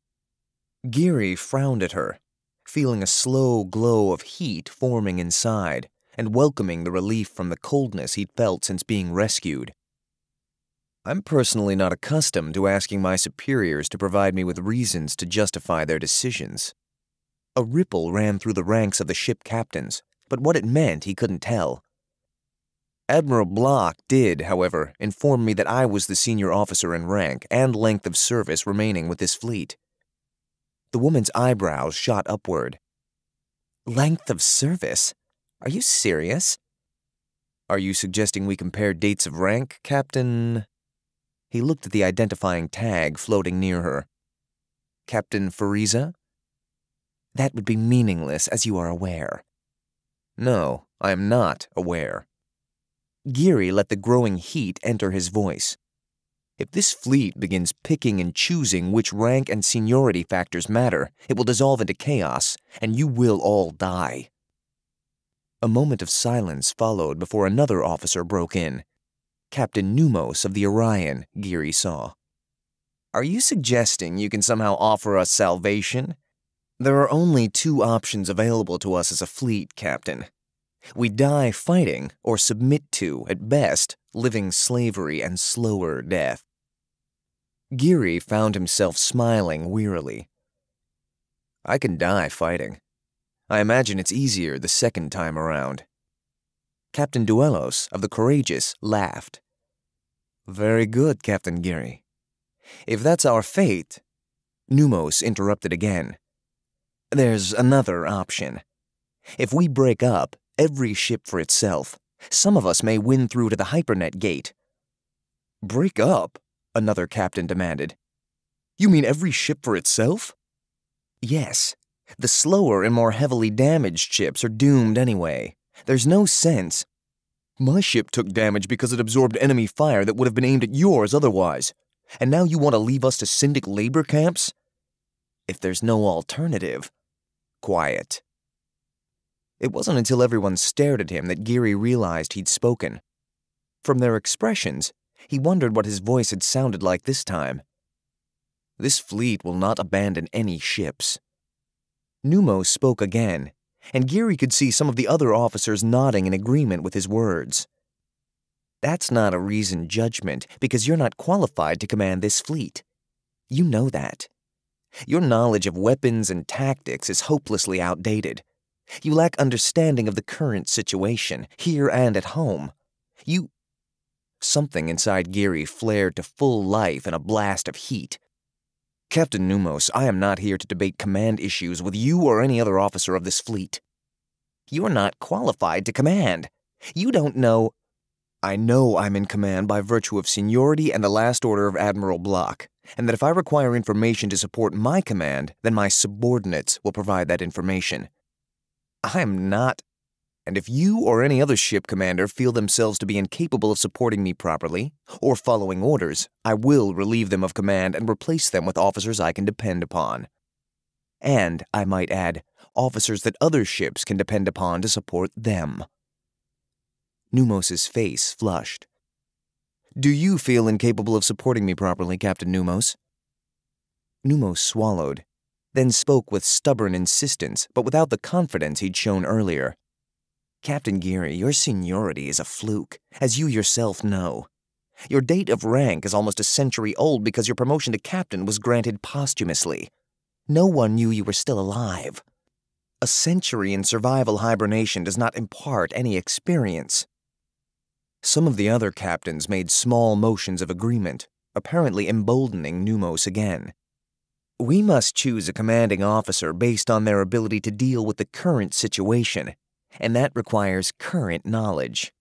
Geary frowned at her, feeling a slow glow of heat forming inside and welcoming the relief from the coldness he'd felt since being rescued. "I'm personally not accustomed to asking my superiors to provide me with reasons to justify their decisions." A ripple ran through the ranks of the ship captains, but what it meant he couldn't tell. Admiral Block did, however, inform me that I was the senior officer in rank and length of service remaining with this fleet. The woman's eyebrows shot upward. "Length of service? Are you serious?" "Are you suggesting we compare dates of rank, Captain?" He looked at the identifying tag floating near her. "Captain Fariza?" "That would be meaningless, as you are aware." "No, I am not aware." Geary let the growing heat enter his voice. "If this fleet begins picking and choosing which rank and seniority factors matter, it will dissolve into chaos, and you will all die." A moment of silence followed before another officer broke in. Captain Numos of the Orion, Geary saw. "Are you suggesting you can somehow offer us salvation?" "There are only two options available to us as a fleet, Captain. We die fighting, or submit to, at best, living slavery and slower death." Geary found himself smiling wearily. "I can die fighting. I imagine it's easier the second time around." Captain Duelos of the Courageous laughed. "Very good, Captain Geary. If that's our fate—" Numos interrupted again. "There's another option. If we break up, every ship for itself, some of us may win through to the Hypernet gate." "Break up?" another captain demanded. "You mean every ship for itself?" "Yes. The slower and more heavily damaged ships are doomed anyway. There's no sense." "My ship took damage because it absorbed enemy fire that would have been aimed at yours otherwise. And now you want to leave us to Syndic labor camps?" "If there's no alternative." Quiet. It wasn't until everyone stared at him that Geary realized he'd spoken. From their expressions, he wondered what his voice had sounded like this time. "This fleet will not abandon any ships." Numos spoke again, and Geary could see some of the other officers nodding in agreement with his words. "That's not a reasoned judgment, because you're not qualified to command this fleet. You know that. Your knowledge of weapons and tactics is hopelessly outdated. You lack understanding of the current situation, here and at home. You—" Something inside Geary flared to full life in a blast of heat. "Captain Numos, I am not here to debate command issues with you or any other officer of this fleet." "You're not qualified to command. You don't know—" "I know I'm in command by virtue of seniority and the last order of Admiral Block, and that if I require information to support my command, then my subordinates will provide that information. I'm not, and if you or any other ship commander feel themselves to be incapable of supporting me properly, or following orders, I will relieve them of command and replace them with officers I can depend upon. And, I might add, officers that other ships can depend upon to support them." Numos's face flushed. "Do you feel incapable of supporting me properly, Captain Numos?" Numos swallowed, then spoke with stubborn insistence, but without the confidence he'd shown earlier. "Captain Geary, your seniority is a fluke, as you yourself know. Your date of rank is almost a century old because your promotion to captain was granted posthumously. No one knew you were still alive. A century in survival hibernation does not impart any experience." Some of the other captains made small motions of agreement, apparently emboldening Numos again. "We must choose a commanding officer based on their ability to deal with the current situation, and that requires current knowledge."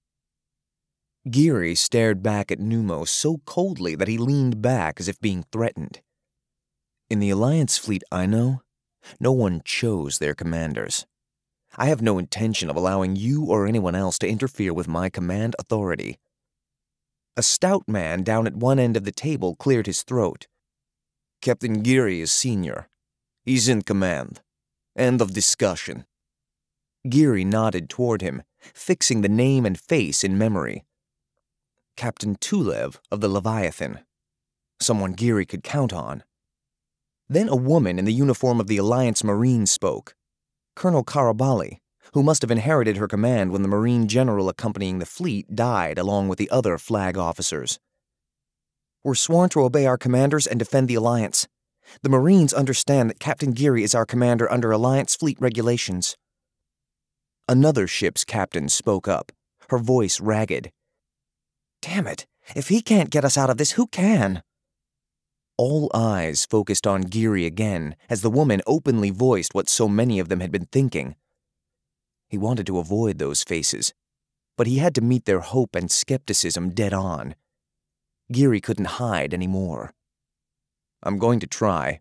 Geary stared back at Numos so coldly that he leaned back as if being threatened. "In the Alliance fleet I know, no one chose their commanders. I have no intention of allowing you or anyone else to interfere with my command authority." A stout man down at one end of the table cleared his throat. "Captain Geary is senior. He's in command. End of discussion." Geary nodded toward him, fixing the name and face in memory. "Captain Tulev of the Leviathan." someone Geary could count on. Then a woman in the uniform of the Alliance Marine spoke, Colonel Karabali, who must have inherited her command when the Marine general accompanying the fleet died along with the other flag officers. "We're sworn to obey our commanders and defend the Alliance. The Marines understand that Captain Geary is our commander under Alliance fleet regulations." Another ship's captain spoke up, her voice ragged. "Damn it! If he can't get us out of this, who can?" All eyes focused on Geary again as the woman openly voiced what so many of them had been thinking. He wanted to avoid those faces, but he had to meet their hope and skepticism dead on. Geary couldn't hide anymore. "I'm going to try."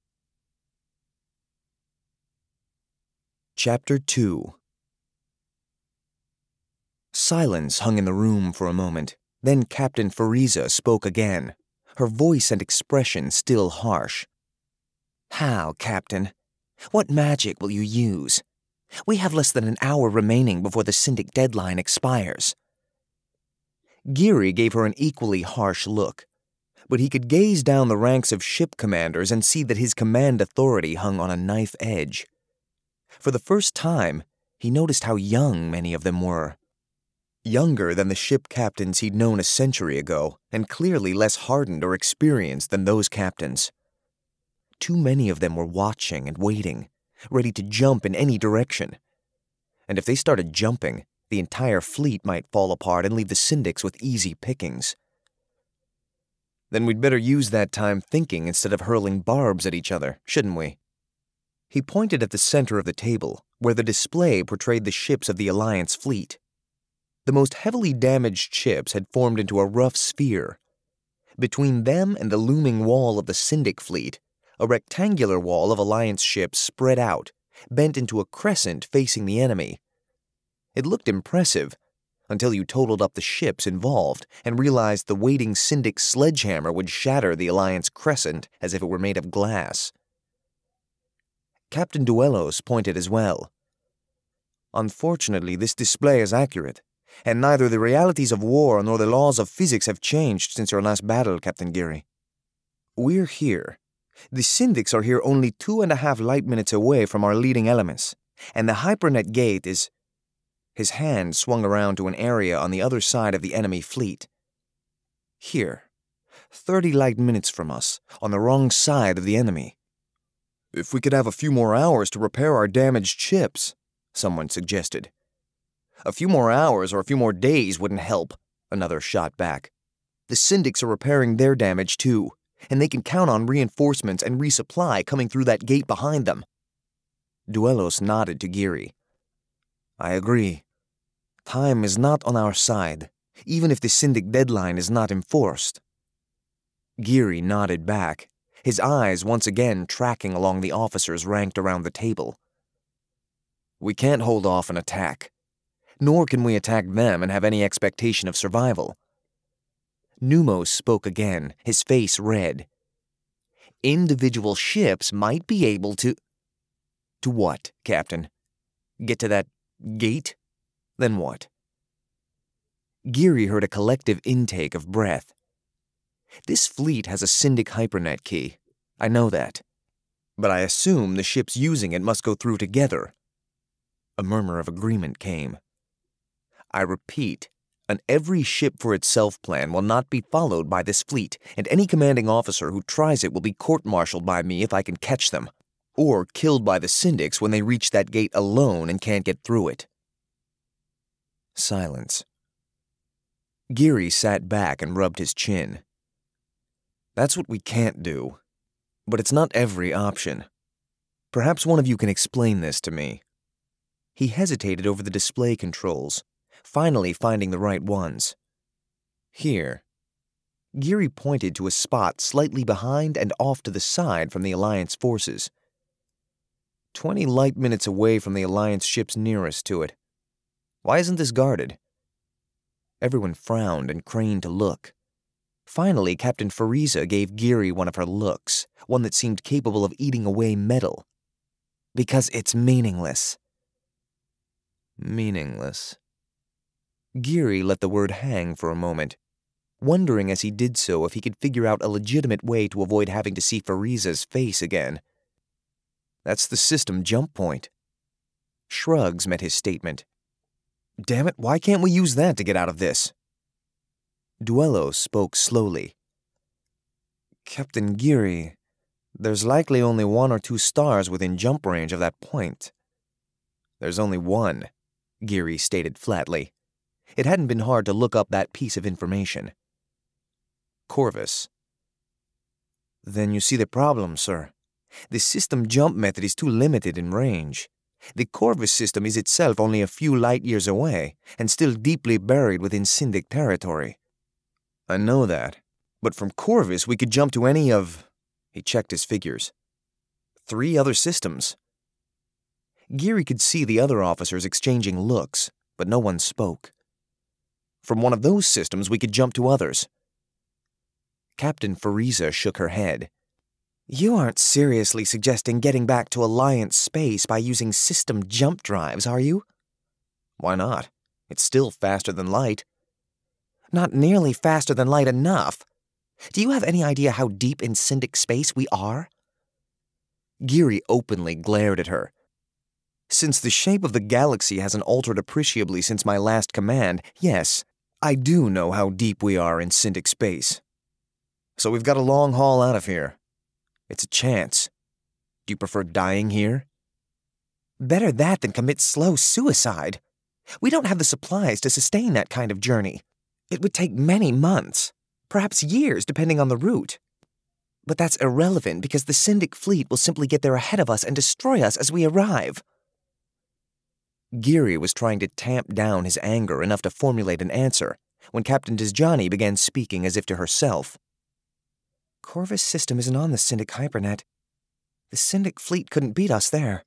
Chapter two. Silence hung in the room for a moment. Then Captain Fariza spoke again, her voice and expression still harsh. "How, Captain? What magic will you use? We have less than an hour remaining before the Syndic deadline expires." Geary gave her an equally harsh look, but he could gaze down the ranks of ship commanders and see that his command authority hung on a knife edge. For the first time, he noticed how young many of them were. Younger than the ship captains he'd known a century ago, and clearly less hardened or experienced than those captains. Too many of them were watching and waiting, ready to jump in any direction. And if they started jumping, the entire fleet might fall apart and leave the Syndics with easy pickings. "Then we'd better use that time thinking instead of hurling barbs at each other, shouldn't we?" He pointed at the center of the table, where the display portrayed the ships of the Alliance fleet. The most heavily damaged ships had formed into a rough sphere. Between them and the looming wall of the Syndic fleet, a rectangular wall of Alliance ships spread out, bent into a crescent facing the enemy. It looked impressive, until you totaled up the ships involved and realized the waiting Syndic sledgehammer would shatter the Alliance crescent as if it were made of glass. Captain Duelos pointed as well. "Unfortunately, this display is accurate, and neither the realities of war nor the laws of physics have changed since your last battle, Captain Geary. We're here. The Syndics are here only two and a half light minutes away from our leading elements, and the Hypernet gate is—" His hand swung around to an area on the other side of the enemy fleet. "Here, thirty light minutes from us, on the wrong side of the enemy." "If we could have a few more hours to repair our damaged ships," someone suggested. "A few more hours or a few more days wouldn't help," another shot back. "The Syndics are repairing their damage too, and they can count on reinforcements and resupply coming through that gate behind them." Duelos nodded to Geary. "I agree. Time is not on our side, even if the Syndic deadline is not enforced." Geary nodded back, his eyes once again tracking along the officers ranked around the table. "We can't hold off an attack, nor can we attack them and have any expectation of survival." Numos spoke again, his face red. "Individual ships might be able to—" "To what, Captain? Get to that gate? Then what?" Geary heard a collective intake of breath. "This fleet has a Syndic hypernet key. I know that. But I assume the ships using it must go through together." A murmur of agreement came. "I repeat, an every ship for itself plan will not be followed by this fleet, and any commanding officer who tries it will be court-martialed by me if I can catch them, or killed by the Syndics when they reach that gate alone and can't get through it." Silence. Geary sat back and rubbed his chin. "That's what we can't do. But it's not every option. Perhaps one of you can explain this to me." He hesitated over the display controls, finally finding the right ones. "Here." Geary pointed to a spot slightly behind and off to the side from the Alliance forces. Twenty light minutes away from the Alliance ships nearest to it. Why isn't this guarded?" Everyone frowned and craned to look. Finally, Captain Fariza gave Geary one of her looks, one that seemed capable of eating away metal. "Because it's meaningless." Meaningless. Geary let the word hang for a moment. wondering as he did so if he could figure out a legitimate way to avoid having to see Fariza's face again. That's the system jump point. Shrugs met his statement. Damn it, why can't we use that to get out of this? Duello spoke slowly. Captain Geary, there's likely only one or two stars within jump range of that point. There's only one, Geary stated flatly. It hadn't been hard to look up that piece of information. Corvus. Then you see the problem, sir. The system jump method is too limited in range. The Corvus system is itself only a few light years away, and still deeply buried within Syndic territory. I know that, but from Corvus we could jump to any of... He checked his figures. Three other systems. Geary could see the other officers exchanging looks, but no one spoke. From one of those systems we could jump to others. Captain Fariza shook her head. You aren't seriously suggesting getting back to Alliance space by using system jump drives, are you? Why not? It's still faster than light. Not nearly faster than light enough. Do you have any idea how deep in Syndic space we are? Geary openly glared at her. Since the shape of the galaxy hasn't altered appreciably since my last command, yes, I do know how deep we are in Syndic space. So we've got a long haul out of here. It's a chance. Do you prefer dying here? Better that than commit slow suicide. We don't have the supplies to sustain that kind of journey. It would take many months, perhaps years depending on the route. But that's irrelevant because the Syndic fleet will simply get there ahead of us and destroy us as we arrive. Geary was trying to tamp down his anger enough to formulate an answer when Captain Disjani began speaking as if to herself. Corvus system isn't on the Syndic hypernet. The Syndic fleet couldn't beat us there.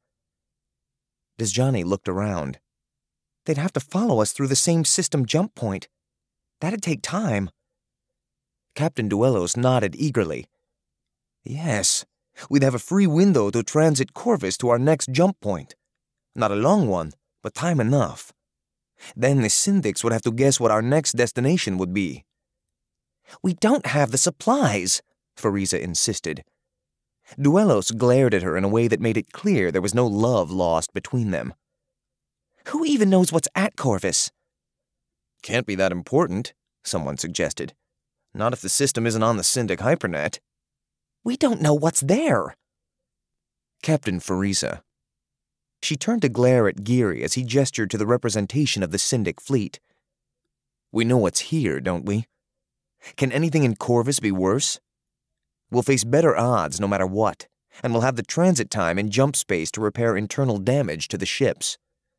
Disjani looked around. They'd have to follow us through the same system jump point. That'd take time. Captain Duellos nodded eagerly. Yes, we'd have a free window to transit Corvus to our next jump point. Not a long one, but time enough. Then the Syndics would have to guess what our next destination would be. We don't have the supplies, Fariza insisted. Duellos glared at her in a way that made it clear there was no love lost between them. Who even knows what's at Corvus? Can't be that important, someone suggested. Not if the system isn't on the Syndic hypernet. We don't know what's there. Captain Fariza. She turned to glare at Geary as he gestured to the representation of the Syndic fleet. We know what's here, don't we? Can anything in Corvus be worse? We'll face better odds no matter what, and we'll have the transit time and jump space to repair internal damage to the ships.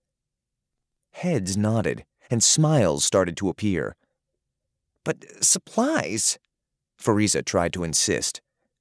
Heads nodded, and smiles started to appear. But supplies? Fariza tried to insist.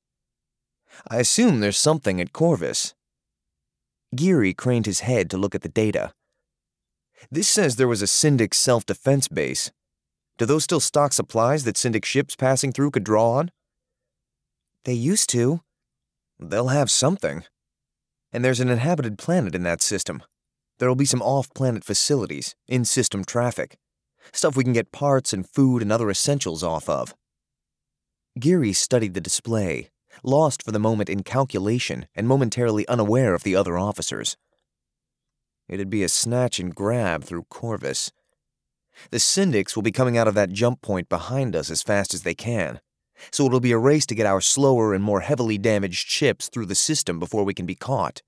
I assume there's something at Corvus. Geary craned his head to look at the data. This says there was a Syndic self-defense base. Do those still stock supplies that Syndic ships passing through could draw on? They used to. They'll have something. And there's an inhabited planet in that system. There'll be some off-planet facilities, in-system traffic. Stuff we can get parts and food and other essentials off of. Geary studied the display, lost for the moment in calculation and momentarily unaware of the other officers. It'd be a snatch and grab through Corvus. The Syndics will be coming out of that jump point behind us as fast as they can, so it'll be a race to get our slower and more heavily damaged ships through the system before we can be caught.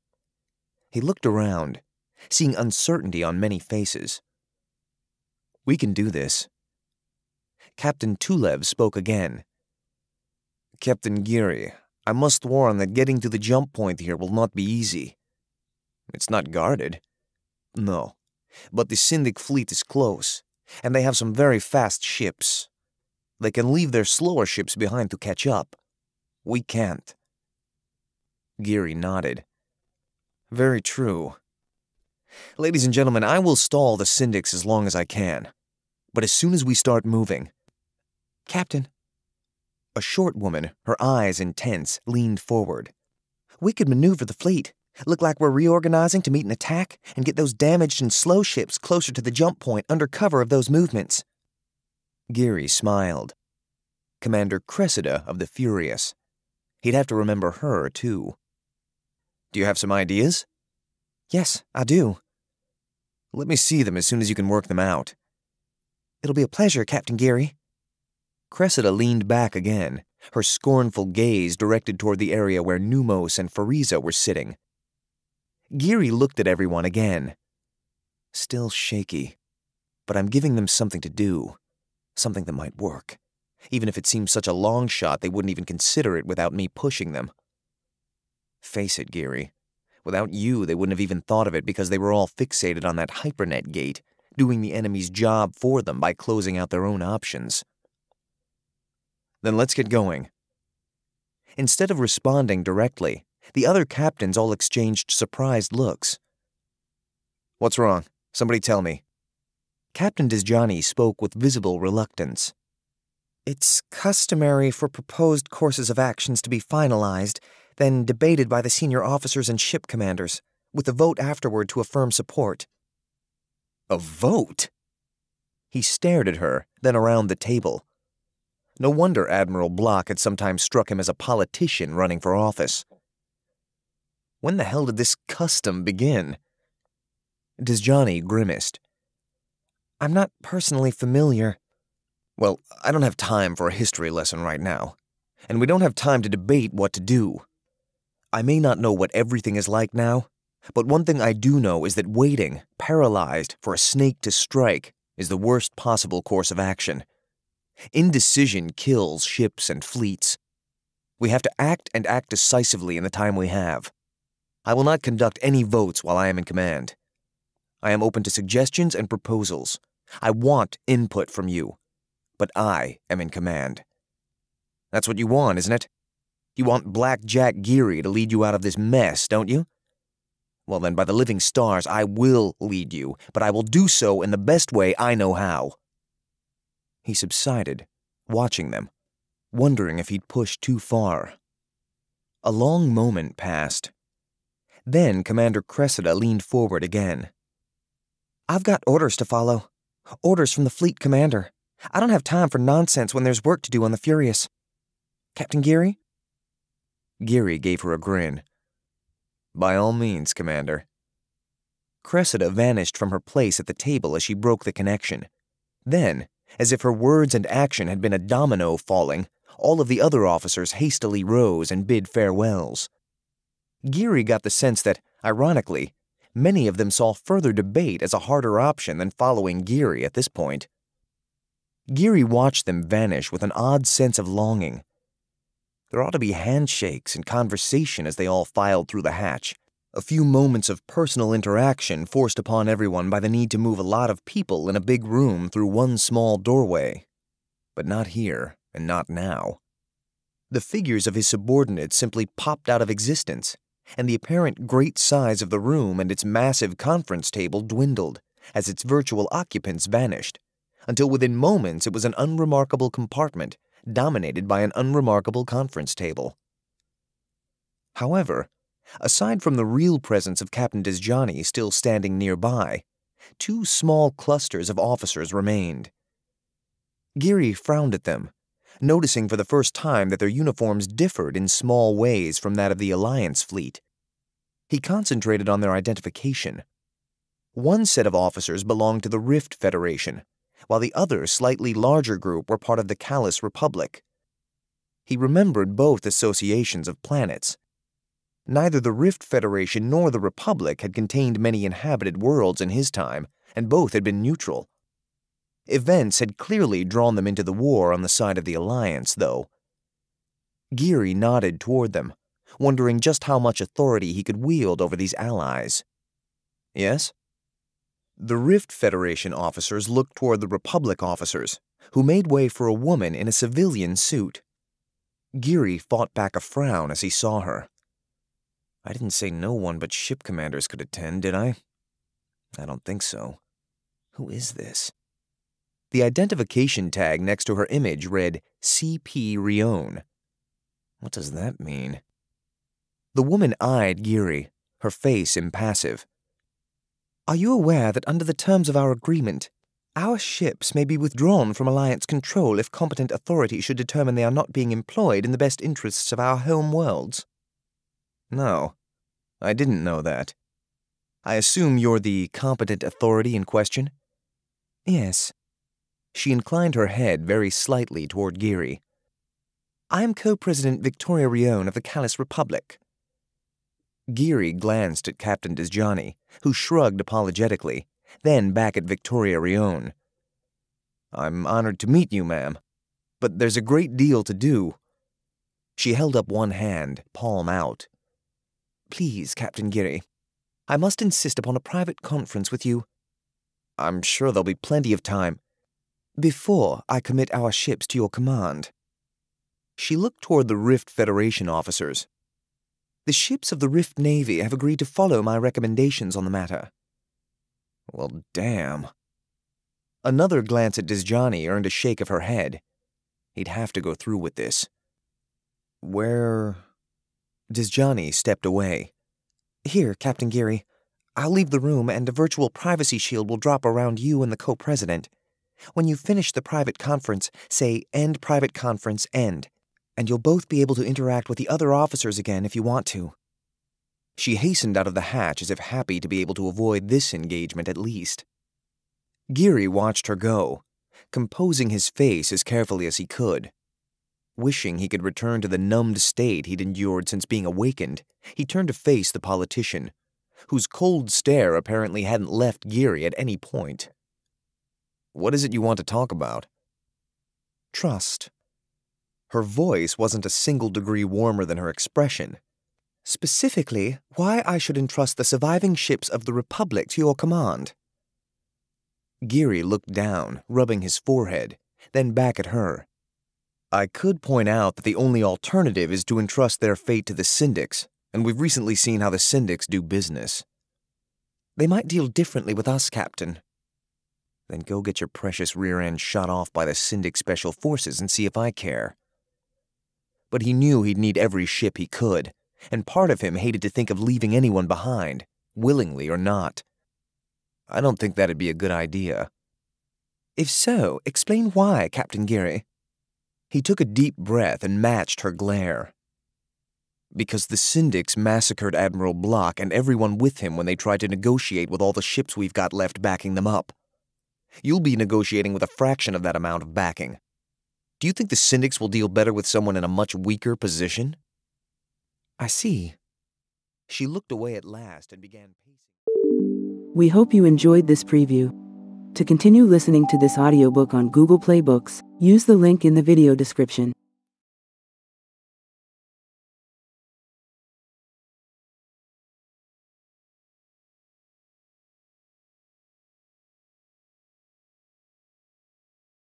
He looked around, seeing uncertainty on many faces. We can do this. Captain Tulev spoke again. Captain Geary, I must warn that getting to the jump point here will not be easy. It's not guarded. No, but the Syndic fleet is close, and they have some very fast ships. They can leave their slower ships behind to catch up. We can't. Geary nodded. Very true. Ladies and gentlemen, I will stall the Syndics as long as I can. But as soon as we start moving... Captain. A short woman, her eyes intense, leaned forward. We could maneuver the fleet, look like we're reorganizing to meet an attack, and get those damaged and slow ships closer to the jump point under cover of those movements. Geary smiled. Commander Cressida of the Furious. He'd have to remember her, too. Do you have some ideas? Yes, I do. Let me see them as soon as you can work them out. It'll be a pleasure, Captain Geary. Cressida leaned back again, her scornful gaze directed toward the area where Numos and Fariza were sitting. Geary looked at everyone again. Still shaky, but I'm giving them something to do, something that might work. Even if it seems such a long shot, they wouldn't even consider it without me pushing them. Face it, Geary. Without you, they wouldn't have even thought of it because they were all fixated on that hypernet gate, doing the enemy's job for them by closing out their own options. Then let's get going. Instead of responding directly, the other captains all exchanged surprised looks. What's wrong? Somebody tell me. Captain Disjani spoke with visible reluctance. It's customary for proposed courses of actions to be finalized, then debated by the senior officers and ship commanders, with a vote afterward to affirm support. A vote? He stared at her, then around the table. No wonder Admiral Block had sometimes struck him as a politician running for office. When the hell did this custom begin? Disjani grimaced. I'm not personally familiar. Well, I don't have time for a history lesson right now, and we don't have time to debate what to do. I may not know what everything is like now, but one thing I do know is that waiting, paralyzed, for a snake to strike is the worst possible course of action. Indecision kills ships and fleets. We have to act and act decisively in the time we have. I will not conduct any votes while I am in command. I am open to suggestions and proposals. I want input from you, but I am in command. That's what you want, isn't it? You want Black Jack Geary to lead you out of this mess, don't you? Well then, by the living stars, I will lead you, but I will do so in the best way I know how. He subsided, watching them, wondering if he'd pushed too far. A long moment passed. Then Commander Cressida leaned forward again. I've got orders to follow. Orders from the fleet commander. I don't have time for nonsense when there's work to do on the Furious. Captain Geary? Geary gave her a grin. By all means, Commander. Cressida vanished from her place at the table as she broke the connection. Then, as if her words and action had been a domino falling, all of the other officers hastily rose and bid farewells. Geary got the sense that, ironically, many of them saw further debate as a harder option than following Geary at this point. Geary watched them vanish with an odd sense of longing. There ought to be handshakes and conversation as they all filed through the hatch, a few moments of personal interaction forced upon everyone by the need to move a lot of people in a big room through one small doorway. But not here, and not now. The figures of his subordinates simply popped out of existence, and the apparent great size of the room and its massive conference table dwindled as its virtual occupants vanished, until within moments it was an unremarkable compartment dominated by an unremarkable conference table. However, aside from the real presence of Captain Disjani still standing nearby, two small clusters of officers remained. Geary frowned at them, noticing for the first time that their uniforms differed in small ways from that of the Alliance fleet. He concentrated on their identification. One set of officers belonged to the Rift Federation, while the other, slightly larger group were part of the Callous Republic. He remembered both associations of planets. Neither the Rift Federation nor the Republic had contained many inhabited worlds in his time, and both had been neutral. Events had clearly drawn them into the war on the side of the Alliance, though. Geary nodded toward them, wondering just how much authority he could wield over these allies. Yes? The Rift Federation officers looked toward the Republic officers, who made way for a woman in a civilian suit. Geary fought back a frown as he saw her. I didn't say no one but ship commanders could attend, did I? I don't think so. Who is this? The identification tag next to her image read C P Rione. What does that mean? The woman eyed Geary, her face impassive. Are you aware that under the terms of our agreement, Our ships may be withdrawn from Alliance control if competent authority should determine they are not being employed in the best interests of our home worlds. No, I didn't know that. I assume you're the competent authority in question? Yes. She inclined her head very slightly toward Geary. I am Co-President Victoria Rione of the Callous Republic. Geary glanced at Captain Desjani, who shrugged apologetically, then back at Victoria Rione. I'm honored to meet you, ma'am, but there's a great deal to do. She held up one hand, palm out. Please, Captain Geary, I must insist upon a private conference with you. I'm sure there'll be plenty of time. Before I commit our ships to your command. She looked toward the Rift Federation officers. The ships of the Rift Navy have agreed to follow my recommendations on the matter. Well, damn. Another glance at Desjani earned a shake of her head. He'd have to go through with this. Where... Desjani stepped away. Here, Captain Geary. I'll leave the room and a virtual privacy shield will drop around you and the co-president. When you finish the private conference, say, "End private conference, end," and you'll both be able to interact with the other officers again if you want to. She hastened out of the hatch as if happy to be able to avoid this engagement at least. Geary watched her go, composing his face as carefully as he could. Wishing he could return to the numbed state he'd endured since being awakened, he turned to face the politician, whose cold stare apparently hadn't left Geary at any point. What is it you want to talk about? Trust. Her voice wasn't a single degree warmer than her expression. Specifically, why I should entrust the surviving ships of the Republic to your command. Geary looked down, rubbing his forehead, then back at her. I could point out that the only alternative is to entrust their fate to the Syndics, and we've recently seen how the Syndics do business. They might deal differently with us, Captain. Then go get your precious rear end shot off by the Syndic Special Forces and see if I care. But he knew he'd need every ship he could, and part of him hated to think of leaving anyone behind, willingly or not. I don't think that'd be a good idea. If so, explain why, Captain Geary. He took a deep breath and matched her glare. Because the Syndics massacred Admiral Block and everyone with him when they tried to negotiate with all the ships we've got left backing them up. You'll be negotiating with a fraction of that amount of backing. Do you think the Syndics will deal better with someone in a much weaker position? I see. She looked away at last and began pacing. We hope you enjoyed this preview. To continue listening to this audiobook on Google Play Books, use the link in the video description.